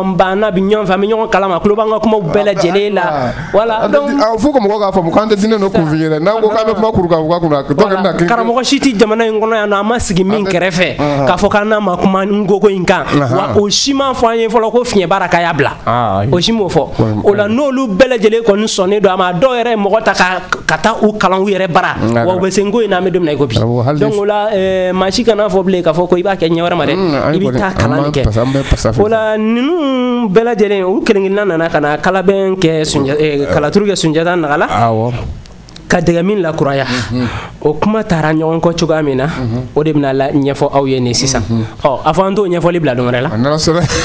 ɲɔgɔn banna bi ɲɔgɔn fɛ an bɛ ɲɔgɔn kalama tulo b'an ka kumaw bɛɛ lajɛlen la voilà donc fo ko mɔgɔw k'a faamu k'an tɛ diinɛ dɔ kun f'i ɲɛna n'an ko k'an bɛ kuma kuru kan u ka kunna dɔ kɛ na karamɔgɔ si tɛ jamana in kɔnɔ yan nɔ an ma sigi min kɛrɛfɛ k'a fɔ k'an n'a ma kuma ngoko in kan wa o si m'a fɔ an ye fɔlɔ ko fiɲɛ baara k'a y'a bila o si m'o fɔ o la n'olu bɛɛ lajɛlen kɔni sɔnnen don a ma dɔw yɛrɛ ye mɔgɔ ta ka ka taa u kalan u yɛrɛ bara wa u bɛ se ngo in na an bɛ don min na i ko bi donc o la maa si kana fɔ bilen k'a fɔ ko i b'a kɛ ɲɛ wɛrɛ ma dɛ i bɛ taa kalan de kɛ o la ninnu bɛɛ lajɛlen u kelen kelenna nana ka na kalabɛn kɛ kalaturu kɛ Sunjata Nagala ka dɛgɛ min lakuraya o kuma taara ɲɔgɔn kɔ cogoya min na o de bɛna ɲɛfɔ aw ye nin sisan ɔ a fɔ an t'o ɲɛfɔli bila don wɛrɛ la n'ala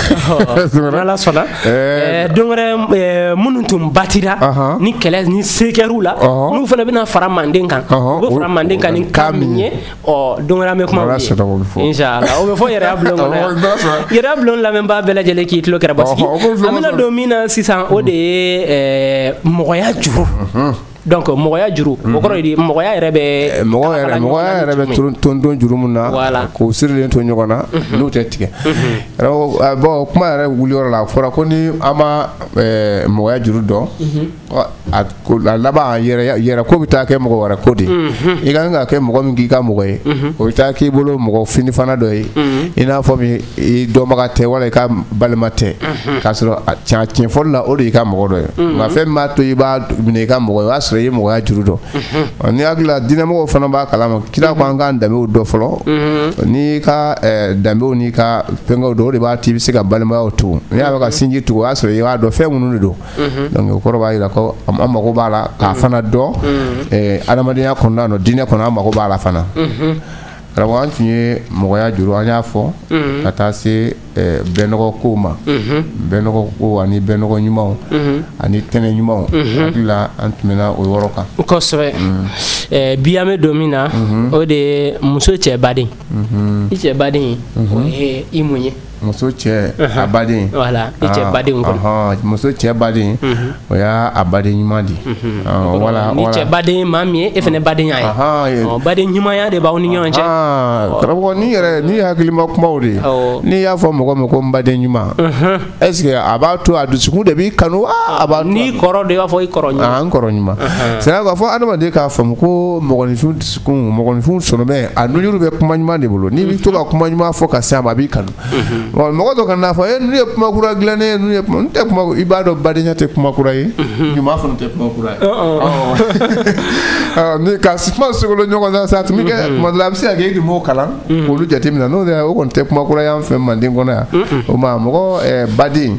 sɔnna don wɛrɛ minnu tun batira ni kɛlɛ ni sekɛriw la n'u fana bɛna fara manden kan u bɛ fara manden kan ni kan min ye ɔ don wɛrɛ an bɛ kuma u ye inshallah o bɛ fɔ yɛrɛya bulon kɔnɔ yan yɛrɛya bulon lamɛnbaa bɛɛ lajɛlen k'i tulo kɛrɛ basigi an bɛna don min na sisan o de ye mɔgɔya juru donc mɔgɔya juru o kɔrɔ ye mɔgɔya yɛrɛ bɛ mɔgɔ yɛrɛ mɔgɔya yɛrɛ bɛ tɔndon juru min na k'o sirilen to ɲɔgɔn na n'o tɛ tigɛ bon kuma yɛrɛ wuliyɔrɔ la a fɔra ko ni an ma mɔgɔya juru dɔn a laban yɛrɛ ko bɛ taa kɛ mɔgɔ wɛrɛ ko de i ka kan ka kɛ mɔgɔ min k'i ka mɔgɔ ye o bɛ taa k'i bolo mɔgɔ finifana dɔ ye i n'a fɔ min i dɔnbaga tɛ wala i ka balima tɛ k'a sɔrɔ tiɲɛ tiɲɛ fɔli la o de y'i ka mɔgɔ dɔ ye nka fɛn min b'a to i b'a minɛ i ka mɔgɔ ye o y'a sɔrɔ i ye mɔgɔya juru dɔn ni hakili la diinɛmɔgɔw fana b'a kalama kira ko an k'an danbew dɔ fɔlɔ n'i ka danbew n'i ka fɛnkɛw dɔn o de b'a to i bɛ se ka balimayaw tugu n'i y'a bɛ ka sinji tugu o y'a sɔrɔ i b'a dɔn fɛn minnu de don donc o kɔrɔ b'a jira ko an mago b'a la k'a fana dɔn adamadenya kɔnɔna na diinɛ kɔnɔ an mago b'a la fana karamɔgɔ an tun ye mɔgɔya juru an y'a fɔ ka taa se bɛnɔgɔ kow ma bɛnɔgɔ kow ani bɛnɔgɔ ɲumanw ani tɛnɛ ɲumanw hakili la an tɛmɛna o yɔrɔ kan kosɛbɛ bi an bɛ don min na o de ye muso cɛ baden i cɛ baden o ye i mun ye muso cɛ a baden voilà i cɛ baden kɔnɔ muso cɛ baden o y'a a baden ɲuman di voilà ni cɛ baden ye maa min ye e fana baden y'a ye baden ɲumanya de b'aw ni ɲɔgɔn cɛ karamɔgɔ ni yɛrɛ ni hakilima kumaw de n'i y'a fɔ mɔgɔ min ko n baden ɲuman est ce que a b'a to a dusukun de b'i kanu a b'a to n'i kɔrɔ de i b'a fɔ i kɔrɔ ɲuman n kɔrɔ ɲuman c'est à dire k'a fɔ adamaden k'a faamu ko mɔgɔninfin dusukun mɔgɔninfin sɔnɔmɛ a nujuru bɛ kuma ɲuman de bolo n'i bɛ to ka kuma ɲuman fɔ ka se a ma a b'i kanu mɔgɔ dɔ ka n'a fɔ e ninnu ye kuma kura dilannen ye ninnu ye kuma n tɛ kuma i b'a dɔn badenya tɛ kuma kura ye ɲuman fana tɛ kuma kura ye ni ka kuma sogolo ɲɔgɔn na sa tun bɛ kɛ kuma dɔ la a bɛ se ka kɛ e tun b'o kalan k'olu jateminɛ n'o tɛ o kɔni tɛ kuma kura y'an fɛ Manden kɔnɔ yan o ma mɔgɔ baden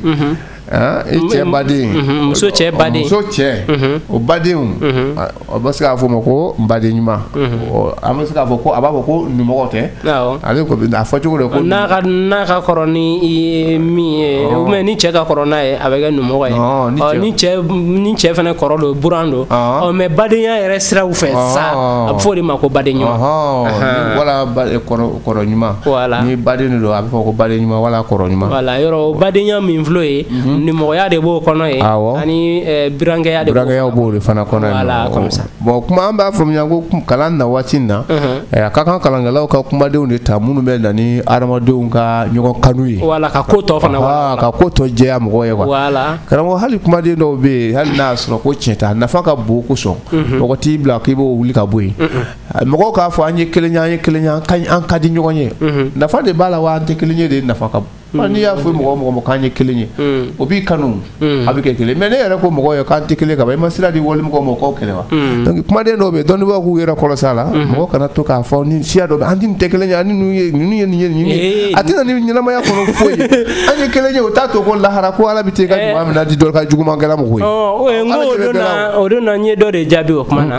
i cɛ baden muso cɛ baden muso cɛ o badenw o bɛ se k'a fɔ o ma ko baden ɲuman an bɛ se k'a fɔ ko a b'a fɔ ko nimɔgɔ tɛ ale ko a fɔ cogo de ko n'a ka n'a ka kɔrɔ ni min ye ou bien ni cɛ ka kɔrɔ n'a ye a bɛ kɛ nimɔgɔ ye ni cɛ ni cɛ fana kɔrɔ don buran don mais badenya yɛrɛ siraw fɛ sa a bɛ fɔ o de ma ko baden ɲuman wala kɔrɔ ɲuman ni baden de don a bɛ fɔ ko baden ɲuman wala kɔrɔ ɲuman wala yɔrɔ badenya min filɛ ye nimɔgɔya de b'o kɔnɔ ye ani burankɛya de b'o de fana kɔnɔ ye bon kuma an b'a faamuya ko kalan na waati na a ka kan kalankɛlaw ka kumadenw de ta minnu bɛ na ni adamadenw ka ɲɔgɔn kanu ye wala ka ko tɔ fana wala ka ko tɔ jɛya mɔgɔ ye quoi wala karamɔgɔ hali kumaden dɔw bɛ yen hali n'a sɔrɔ ko tiɲɛ t'a nafa ka bon kosɔn mɔgɔ t'i bila k'i b'o wuli ka bɔ yen mɔgɔw k'a fɔ an ye kelen ye an ye kelen ye an ka di ɲɔgɔn ye nafa de b'a la wa an tɛ kelen ye de nafa ka bon n'i y'a fɔ mɔgɔ mɔgɔ ma k'an ye kelen ye o b'i kanu a bɛ kɛ kelen mais ne yɛrɛ ko mɔgɔw ye k'an tɛ kelen ka ban i ma sira di walimɔgɔw ma k'aw kɛlɛ wa donc kumaden dɔw bɛ yen dɔnnibagaw k'u yɛrɛ kɔlɔsi a la mɔgɔ kana to k'a fɔ ni siya dɔ bɛ an tɛ kelen ye ani ninnu ye ninnu ye nin ye nin ye a tɛna ni ɲɛnamaya kɔnɔ foyi ye an ye kelen ye o t'a to ko lahara ko ala bɛ taa i ka ɲuman minɛ di dɔ ka juguman kɛla mɔgɔ ye n ko o don na o don na n ye dɔ de jaabi o kuma na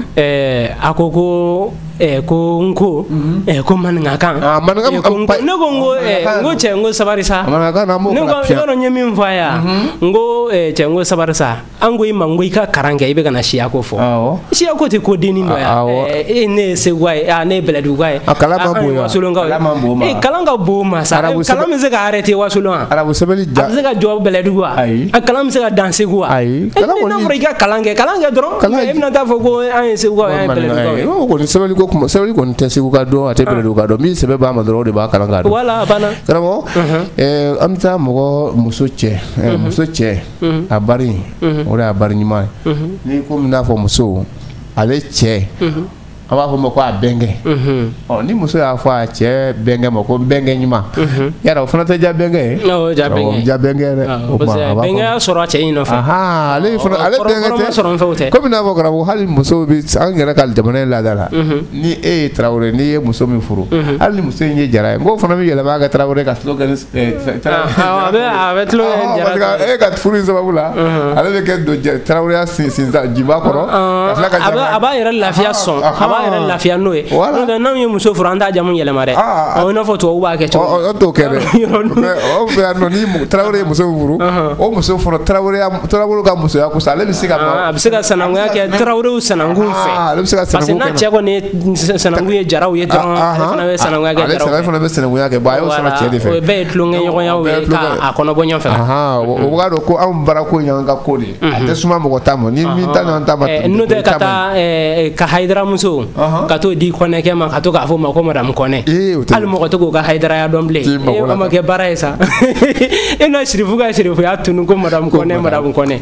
a ko ko ko n ko ko maninkakan ne ko n ko n ko cɛ n ko sabari sa ne ko yɔrɔ n ye min fɔ a ye n ko cɛ n ko sabari sa an ko i ma n ko i ka karan kɛ i bɛ ka na siya ko fɔ siya ko tɛ ko dennin dɔ ye e ne ye seguka ye ne ye bɛlɛduguka ye kalan ma bon wasolonkaw ye kalan ka bon ma sa kalan bɛ se ka arrêter wasolon wa arabu sɛbɛnni ja a bɛ se ka jɔ bɛlɛdugu wa a kalan bɛ se ka dan segu wa n'a fɔra i ka kalan kɛ kalan kɛ dɔrɔn e bɛna taa fɔ ko an ye segukaw ye an ye bɛlɛdugukaw ye o kɔni sɛbɛnni ko ko kuma sɛbɛnni kɔni tɛ segu ka dɔn a tɛ bɛlɛdugu ka dɔn min sɛbɛn b'a ma dɔrɔn o de b'a kalan k'a dɔn wala bana karamɔgɔ ɛɛ an bɛ taa mɔgɔ muso cɛ muso cɛ a bari o de y'a bari ɲuman ye ni ko min n'a fɔ muso ale cɛ an b'a fɔ ma ko a bɛnkɛ ɔ ni muso y'a fɔ a cɛ bɛnkɛ ma ko bɛnkɛ ɲuman yala o fana tɛ ja bɛnkɛ ye ja bɛnkɛ ja bɛnkɛ dɛ o kuma a b'a fɔ bɛnkɛ y'a sɔrɔ a cɛ in nɔfɛ ale fana ale bɛnkɛ tɛ komi n'a fɔ karamɔgɔ hali muso bɛ an yɛrɛ ka jamana in laada la ni e ye tarawele n'i ye muso min furu hali ni muso in ye jara ye n ko fana bɛ yɛlɛma ka tarawele ka tulo kɛ ni a bɛ tulo kɛ jara e ka furu in sababu la ale bɛ kɛ don taraweleya sinsin jiba kɔrɔ a b'a yɛrɛ lafiya sɔn b'a yɛrɛ lafiya n'o ye n'anw ye muso furu an t'a jamu yɛlɛma dɛ i n'a fɔ tubabu b'a kɛ cogo o t'o kɛ dɛ o fɛ yan nɔ ni tarawele ye muso furu o muso fɔlɔ tarawele ka musoya kusa ale bɛ se ka a bɛ se ka sananguya kɛ tarawelew sanankun fɛ ale bɛ se ka parce que n'a cɛ kɔni ye sanankun ye jaraw ye dɔrɔn ale fana bɛ sananguya kɛ jaraw fɛ ale fana bɛ sananguya kɛ bon a y'o sɔrɔ cɛ de fɛ o bɛɛ ye tulonkɛɲɔgɔnyaw ye k'a kɔnɔ bɔ ɲɔgɔn fɛ o b'a dɔn ko anw baara ko y'an ka ko de ye a tɛ suma mɔgɔ ta ma ni min ta n'an ta ma n'o tɛ ka taa ka hayidara muso ka t'o di kɔnɛkɛ ma ka to k'a fɔ ma ko madame kɔnɛ hali mɔgɔ tɛ k'o ka hayidaraya dɔn bilen e o ma kɛ baara ye sa e n'a sirifu ka sirifuya tunu ko madame kɔnɛ madame kɔnɛ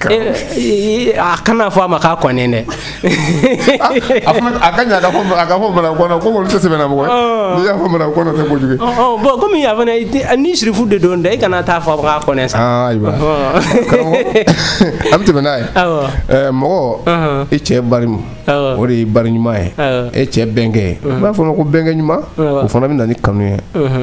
a kana fɔ a ma k'a kɔnɛ dɛ a ka ɲa a ka fɔ madame kɔnɛ ko olu tɛ sɛbɛnna mɔgɔ ye n'i y'a fɔ madame kɔnɛ tɛ kojugu bon komi a fana ni sirifu de don dɛ e kana taa fɔ k'a kɔnɛ sa ayiwa an bɛ tɛmɛ n'a ye mɔgɔ i cɛ bari o de ye bari ɲuman ye e cɛ bɛnkɛ u b'a fɔ ko bɛnkɛ ɲuman o fana bɛ na ni kanu ye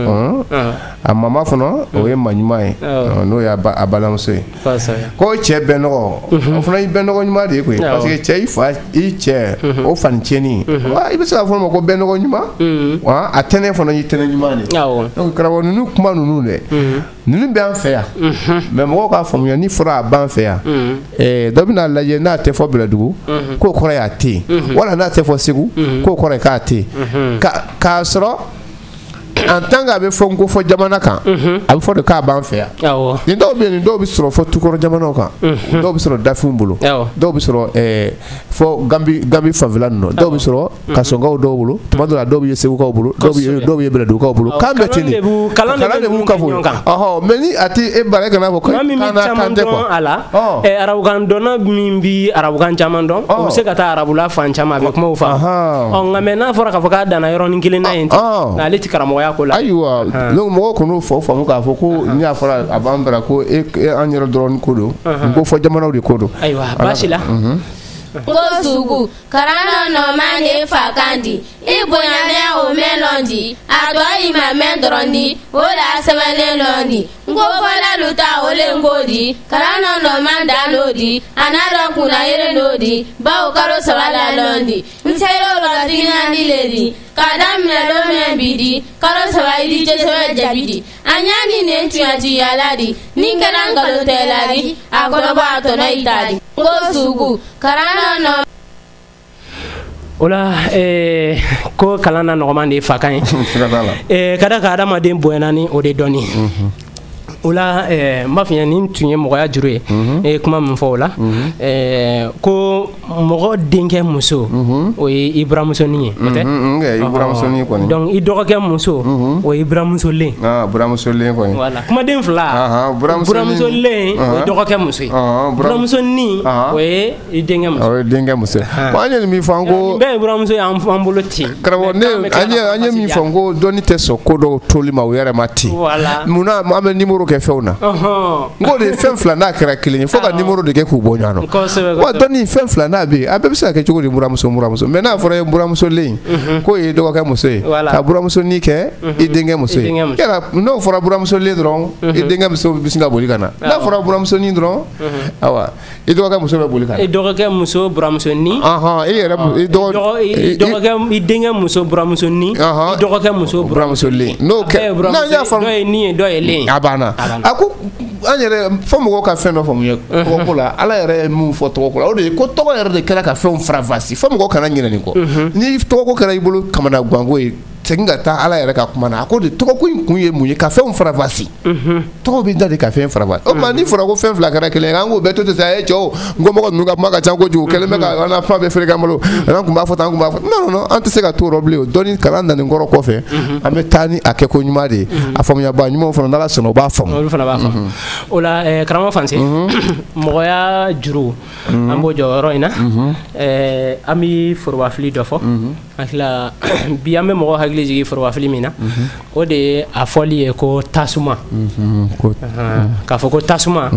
a mama fana o ye ma ɲuman ye n'o ye a balimamuso ye ko cɛ bɛnnɔgɔ o fana ye bɛnnɔgɔ ɲuman de ye koyi parce que cɛ i fa i cɛ o fani tiɲɛni i bɛ se ka fɔ ma ko bɛnnɔgɔ ɲuman wa a tɛnɛ fana ye tɛnɛ ɲuman de donc karamɔgɔ ninnu kuma ninnu dɛ ninnu bɛ an fɛ yan mɛ mɔgɔw k'a faamuya ni fɔra a b'an fɛ yan dɔ bɛna lajɛ n'a tɛ fɔ Bɛlɛdugu k'o kɔrɔ ye a tɛ yen wala n'a tɛ fɔ Segu k'o kɔrɔ ye k'a tɛ yen k'a sɔrɔ en tant que a bɛ fɔ n ko fɔ jamana kan a bɛ fɔ de k'a b'an fɛ yan nin dɔw bɛ yen nin dɔw bɛ sɔrɔ fɔ tukɔrɔ jamanaw kan dɔw bɛ sɔrɔ dafinw bolo dɔw bɛ sɔrɔ fɔ Gambi Gambi fanfɛla ninnu dɔw bɛ sɔrɔ Kasɔnkaw dɔw bolo tuma dɔ la dɔw bɛ ye Segukaw bolo dɔw bɛ ye Bɛlɛdugukaw bolo kan bɛ ten de kalan de b'u ka fɔ ɔhɔ mɛ ni a tɛ e bara e kana fɔ kan n'a kan tɛ quoi a la arabukan dɔnna min bɛ arabukan caman dɔn o bɛ se ka taa arabula fan caman a bɛ kumaw faamu ɔ nka mɛ n'a fɔra k'a fɔ k'a danna yɔrɔnin kelen na yen ten n'ale tɛ karamɔgɔya ayiwa donc mɔgɔw kɔni fɔ faamu k'a fɔ ko n'i y'a fɔra a b'an bara ko e an yɛrɛ dɔrɔn ko don n ko fɔ jamanaw de ko don ayiwa baasi la ko sugu karana nɔma ne fa kan di i bonyana o mɛn lɔn di a tɔ i ma mɛn dɔrɔn di o la sɛbɛnlen lɔn di n ko fɔla lu ta o le n ko di karana nɔma da n'o di a n'a dɔn kunna yere n'o di bawo kalo saba la lɔn di n sera o la tiginandi le di k'a daminɛ don min bi di kalo saba i di jɛsɛbɛ jabi di a ɲa ni nin tuyatiya la di ni kɛra nkalon tɛ la di a kɔnɔbɔ a tɔnɔ i ta di n ko sugu karana o la ko kalan na nɔgɔman de ye fa kan ye ka da ka adamaden bonyana ni o de dɔnni o la n b'a f'i ye nin tun ye mɔgɔya juru ye e ye kuma min fɔ o la ko mɔgɔ denkɛ muso o ye i buramusonin ye o tɛ i buramusonin kɔni donc i dɔgɔkɛ muso o ye i buramusolen buramusolen kɔni voilà kumaden fila buramusolen o ye dɔgɔkɛ muso ye buramusonin o ye i denkɛ muso o ye denkɛ muso bon an ye nin min fɔ n ko bɛɛ ye buramuso ye an bolo ten karamɔgɔ ne an ye min fɔ n ko dɔnni tɛ sɔn ko dɔw toli ma o yɛrɛ ma ten munna an bɛ nimoro kɛ fɛnw na n ko de fɛn fila n'a kɛra kelen ye fo ka nimoro de kɛ k'u bɔ ɲɔgɔn na wa dɔnni fɛn fila n'a bɛ yen a bɛɛ bɛ se ka kɛ cogo di buramuso buramuso mɛ n'a fɔra ye buramusolen k'o ye dɔgɔkɛ muso ye ka buramusonin kɛ i denkɛ muso ye yala n'o fɔra buramusolen dɔrɔn i denkɛ muso bɛ sin ka boli ka na n'a fɔra buramusonin dɔrɔn awa i dɔgɔkɛ muso bɛ boli ka na i dɔgɔkɛ muso buramusonin i yɛrɛ i dɔgɔkɛ i denkɛ muso buramusonin i dɔgɔkɛ muso buramusolen n'o kɛ n'a y'a faamu dɔ ye nin ye dɔ ye len a banna a ko an yɛrɛ fɔ mɔgɔw ka fɛn dɔ faamu ye tɔgɔko la ala yɛrɛ ye min fɔ tɔgɔko la o de ye ko tɔgɔ yɛrɛ de kɛra ka fɛnw faranfasi fɔ mɔgɔw kana ɲinɛ nin kɔ ni tɔgɔko kɛra i bolo kamana ganko ye segin ka taa ala yɛrɛ ka kuma na a ko de tɔgɔ ko in kun ye mun ye ka fɛnw farafasi tɔgɔ bɛ da de ka fɛn farafasi o tuma ni fɔra ko fɛn fila kɛra kelen ye an k'o bɛɛ to ten sa e cɛw n ko mɔgɔ ninnu ka kuma ka ca kojugu kɛlen bɛ ka an na kuma bɛɛ feere kan bolo an tun b'a fɔ tan an tun b'a fɔ non non an tɛ se ka to yɔrɔ bilen o dɔnni kalan nanen kɔrɔ kɔfɛ an bɛ taa ni a kɛ ko ɲuman de ye a faamuyaba ɲumanw fana n'ala sɔnna o b'a faamu olu fana b'a faamu o la karamɔgɔ Fansi mɔgɔya juru an b'o jɔ yɔrɔ in na an bɛ forobafili dɔ fɔ hakila bi an bɛ mɔgɔ hakili jigin forobafili min na o de ye a fɔli ye ko tasuma k'a fɔ ko tasuma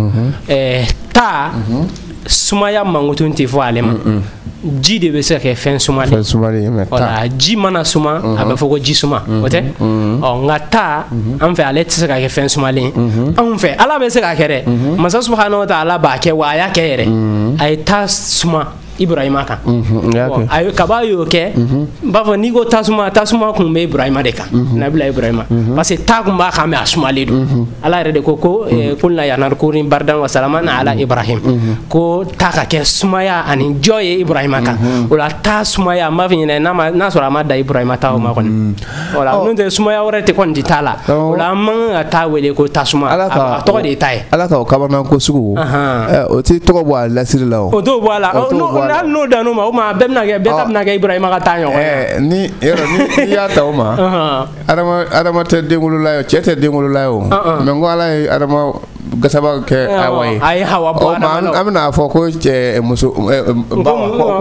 ta sumaya mankutun tɛ fɔ ale ma ji de bɛ se ka kɛ fɛn sumalen wala ji mana suma a bɛ fɔ ko ji suma o tɛ ɔ nka ta an fɛ ale tɛ se ka kɛ fɛn sumalen anw fɛ ala bɛ se ka kɛ dɛ masa subahanahu wa taala b'a kɛ wa a y'a kɛ yɛrɛ a ye ta suma Ibrahima kan ayo kaba y'o kɛ b'a fɔ n'i ko tasuma tasuma kun bɛ Ibrahima de kan nabila Ibrahima parce que ta kun b'a kan mɛ a sumalen don ala yɛrɛ de ko ko kulna ya narkurin bardan wa salaman ala Ibrahim ko ta ka kɛ sumaya ani jɔ ye Ibrahima kan o la ta sumaya n b'a fɔ ɲinɛ n'a n'a sɔrɔ a ma da Ibrahima ta o ma kɔni o la n'o tɛ sumaya wɛrɛ tɛ kɔni di ta la o la an man ka taa wele ko tasuma a tɔgɔ de ye ta ye ala ka o kabanan ko sugu o tɛ tɔgɔ bɔ a lasiri la o o t'o bɔ a la hali n'o dan n'o ma o ma bɛɛ bɛna kɛ bɛɛ ta bɛna kɛ Ibrahima ka taa ɲɔgɔn ni yɔrɔ ni y'a ta o ma adama adama tɛ denwolola ye o cɛ tɛ denwolola ye o mɛ n ko ala ye adama gasaba kɛ awa ye a ye hawa bɔ adama la an bɛna fɔ ko cɛ muso ba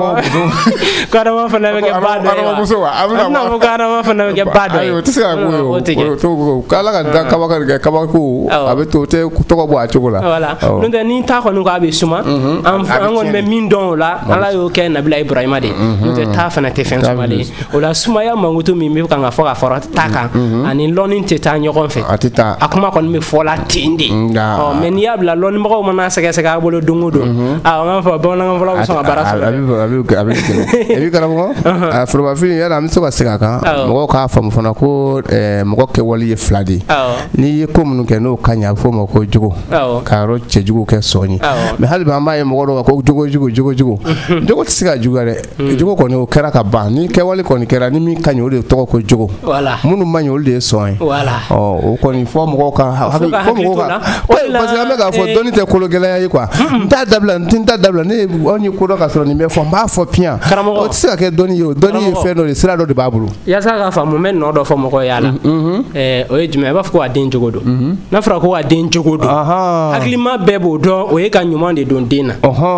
ko adama fana bɛ kɛ ba dɔ ye wa muso wa an bɛna fɔ ko adama fana bɛ kɛ ba dɔ ye o tɛ se ka k'o ye o to k'ala ka dan kabakari kɛ kabako a bɛ to o tɛ tɔgɔ bɔ a cogo la voilà n'o tɛ ni ta kɔni ko a bɛ suma an kɔni bɛ min dɔn o la ala y'o kɛ nabila Ibrahima de n'o tɛ ta fana tɛ fɛn sumalen o la sumaya mankutu min bɛ kan ka fɔ ka fara ta kan ani lɔnni tɛ taa ɲɔgɔn fɛ a tɛ taa a kuma kɔni bɛ fɔ la ten de mɛ n'i y'a bila lɔnnibagaw mana sɛgɛsɛgɛ a bolo don o don a an fɔ bamanankan fɔlaw bɛ sɔn ka baara sɔrɔ a bɛ a bɛ kɛlɛ et puis karamɔgɔ forobafili yala an bɛ se ka segin a kan mɔgɔw k'a faamu fana ko mɔgɔ kɛwale ye fila de ye n'i ye ko minnu kɛ n'o ka ɲɛ a bɛ fɔ o ma ko jogo ka yɔrɔ cɛjugu kɛ sɔn ye mɛ hali bi an b'a ye mɔgɔ dɔw ko jogo jugu jogo jugu jogo tɛ se ka juguya dɛ jogo kɔni o kɛra ka ban ni kɛwale kɔni kɛra ni min ka ɲɛ o de tɔgɔ ko jogo minnu ma ɲɛ olu de ye sɔn ye o kɔni fɔ mɔgɔw ka hakili fɔ mɔgɔw ka parce que an bɛ k'a fɔ dɔnni tɛ kolo gɛlɛya ye quoi n t'a dabila n t'a dabila ne anw ye ko dɔ ka sɔrɔ nin bɛ fɔ n b'a fɔ piyan o tɛ se ka kɛ dɔnni ye o dɔnni ye fɛn dɔ de sira dɔ de b'a bolo yaasa k'a faamu n bɛ nɔ dɔ fɔ mɔgɔw ye a la o ye jumɛn i b'a fɔ ko a den jogo don n'a fɔra ko a den jogo don hakilima bɛɛ b'o dɔn o ye ka ɲuman de don den na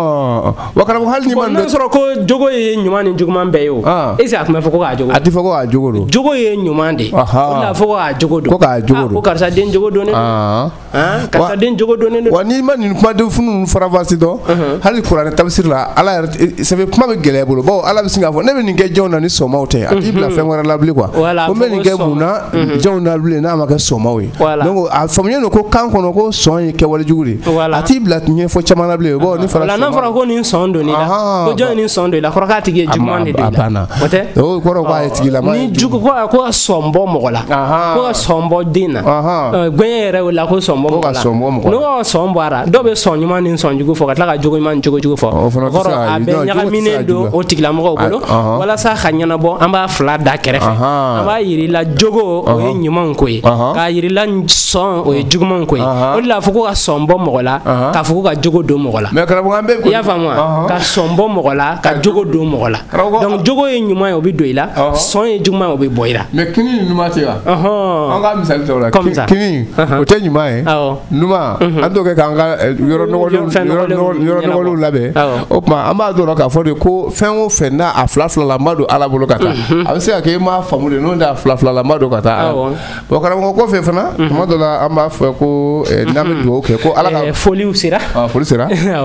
wa karamɔgɔ hali ni ma n'a sɔrɔ ko jogo ye ɲuman ni juguman bɛɛ ye o est ce que a tun bɛ fɔ ko k'a jogo a tɛ fɔ ko k'a jogo don jogo ye ɲuman de o de la fɔ ko k'a jogo don ko k'a jogo don ko karisa den jogo donnen don karisa den jogo donnen don wa n'i ma nin kumaden funu farafasi dɔn hali kuranɛ tafsiri la ala yɛrɛ ça fait kuma bɛ gɛlɛya bolo bawo ala bɛ sin k'a fɔ ne bɛ nin kɛ jɔnw na ni sɔnmaw tɛ a t'i bila fɛn wɛrɛ la bilen quoi ko n bɛ nin kɛ mun na jɔnw na bilen n'a ma kɛ sɔnmaw ye donc a faamuya don ko kan kɔnɔ ko sɔn ye kɛwale jugu de a t'i bila ɲɛfɔ caman na bilen bawo ni fara n'a fɔra ko nin sɔn donni la ko jɔn ye nin sɔn donni la kɔrɔ k'a tigi ye juguman de don i la o tɛ o kɔrɔ k'a ye tigilama ni jugu ko ko ka sɔn bɔ mɔgɔ la ko ka sɔn bɔ den na gɔɲɛ yɛrɛ o la ko sɔn bɔ mɔgɔ la n'o ka sɔn bɔ a la dɔw bɛ sɔn ɲuman ni sɔn jugu fɔ ka tila ka jogo ɲuman ni jogo jugu fɔ o kɔrɔ a bɛɛ ɲagaminen don o tigilamɔgɔw bolo walasa ka ɲɛnabɔ an b'a fila da kɛrɛfɛ an b'a yir'i la jogo o ye ɲumanw ko ye k'a yir'i la sɔn o ye jugumanw ko ye o de la fɔ ko ka sɔn bɔ mɔgɔ la k'a fɔ ko ka jogo don mɔgɔ la i y'a faamu wa ka sɔn bɔ mɔgɔ la ka jogo don mɔgɔ la donc jogo ye ɲuman ye o bɛ don i la sɔn ye juguman ye o bɛ bɔ i la mais kini ni numan tɛ wa an ka misali ta o la kini o tɛ ɲuman ye numan an t'o kɛ k'an ka yɔrɔ nɔgɔlenw labɛn o tuma an b'a dɔn k'a fɔ de ko fɛn o fɛn n'a a fila fila la n b'a don ala bolo ka taa a bɛ se ka kɛ i m'a faamu de n'o tɛ a fila fila la n b'a don ka taa bon karamɔgɔ kɔfɛ fana tuma dɔ la an b'a fɔ ko n'an bɛ dugawu kɛ ko ala ka foliw sera foli sera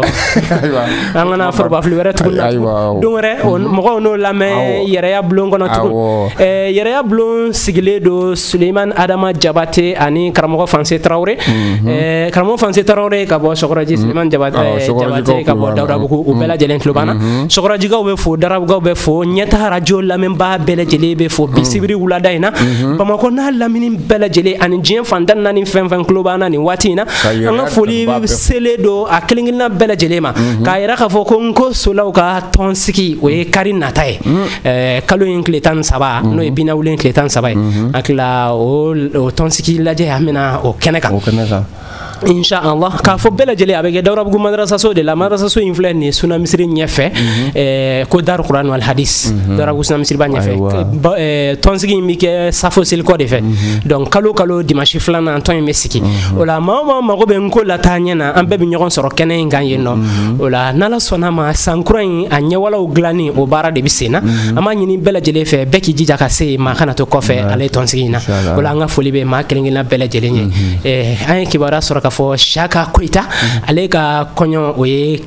an kana forobafili wɛrɛ tuguni na don wɛrɛ mɔgɔw n'o lamɛn yɛrɛya bulon kɔnɔ tugun yɛrɛya bulon sigilen don Suleiman Adama Jabate ani karamɔgɔ Fanse Tarawele eh karamo fanse tarore ka bo sokoraji Suleiman Jabate Jabate ka bo Dawda Buku u bela jelen klubana sokoraji ga be fo darabu ga be fo nyata radio lamen ba bela jele be fo bisibiri wulada ina Bamako na lamini bela jele ani jien fandan na ni fen fen klubana ni watina anga foli sele do a kelingina bela jele ma ka ira ka fo ko nko solaw ka tonsiki o e karin natai eh kalo in kletan saba no e bina wulen kletan saba akla o tonsiki laje amina o keneka o keneka insha Allah ka fo bela jele abege dawra bugu madrasa so de la madrasa so influence ni suna misri nyefe eh ko dar Quran wal hadith dawra bugu suna misri ba nyefe eh tonsigi mi ke safo sil ko de fe donc kalo kalo dimanche flana anton mesiki wala mama mago be nko la tanyana ambe bi nyon soro kenen ganye no wala nala sona ma sankran anya wala o glani o bara de bisena ama nyini bela jele fe beki jija ka se ma kana to kofe ale tonsigi na wala nga foli be ma kelengina bela jele ni eh ay kibara soro ka fo shaka koita ale ka konyo o ye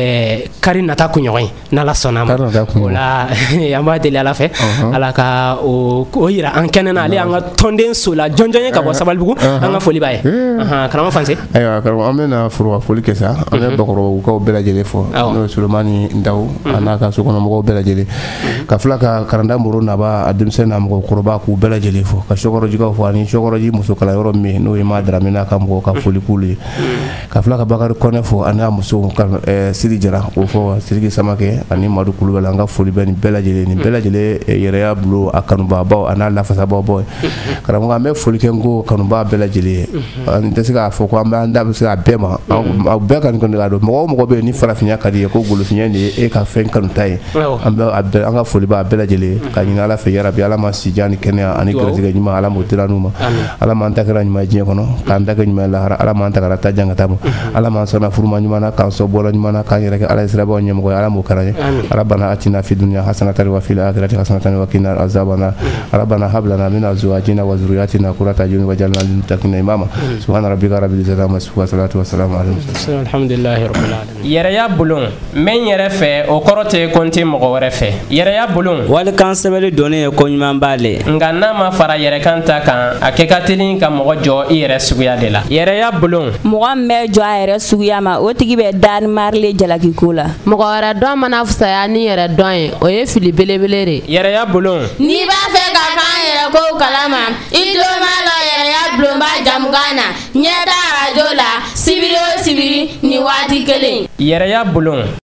karin nata kunyo na la sona wala yamba de la fe ala ka o yira an kenena ale an tonden sula jonjonye ka bo sabalbugu an foli baye aha karama fanse ayo karama amena furo foli kesa amena bakoro ko bela jele fo no Sulemani Ndaw anaka su kono mo bela jele ka fula ka karanda muru na ba adimse na mo koroba ku bela jele fo ka shokoro jiga fo ani shokoro ji muso kala yoro mi no ma dramina ka mo ka foli kuli ka fula ka bakar kone fo ana muso kan sidi jara o fo sidi samake ani madu kulu bela nga foli ben bela jele ni bela jele yere ya blo akanu baba ana la fasa baba karamo ga me foli kengo kanu baba bela jele an tesiga fo ko amba nda bisa bema a be kan ko ngado mo mo be ni farafinya kadi ko gulu finya ni e ka fen kanu tay amba anga foli ba bela jele ka ni ala fe yara bi ala ma sijani kenya ani gresiga ni ma ala mo tiranuma ala ma ntakara ni ma jine kono ka ndaka ni ma la ala ma ntakara ta janga tamu ala ma sona furuma ni mana kan so bola ni mana kan yere ala isra bo nyam ko ala mo karaje rabbana atina fid dunya hasanatan wa fil akhirati hasanatan wa qina azabana rabbana hab lana min azwajina wa dhurriyyatina qurrata a'yun waj'alna lil muttaqina imama subhana rabbika rabbil izzati amma yasifun wa salatu wa salamu ala mursalin alhamdulillahi rabbil alamin yere ya bulun men yere fe o korote konti mo wore fe yere ya bulun wal kan sebele doni ko nyman bale nganna ma fara yere kanta kan akekatilin ka mo jo yere suguya de la yere ya bulun mo me jo yere suguya ma o tigi be dan marle jalaki kula mo wara do mana fusa ya ni yere don o ye fili belebele re yere ya bulun ni ba fe ka kan yere ko kalama ido ma la yere ya bulun ba jamgana nyeda rajola sibiri o sibiri ni wati kelen yere ya bulun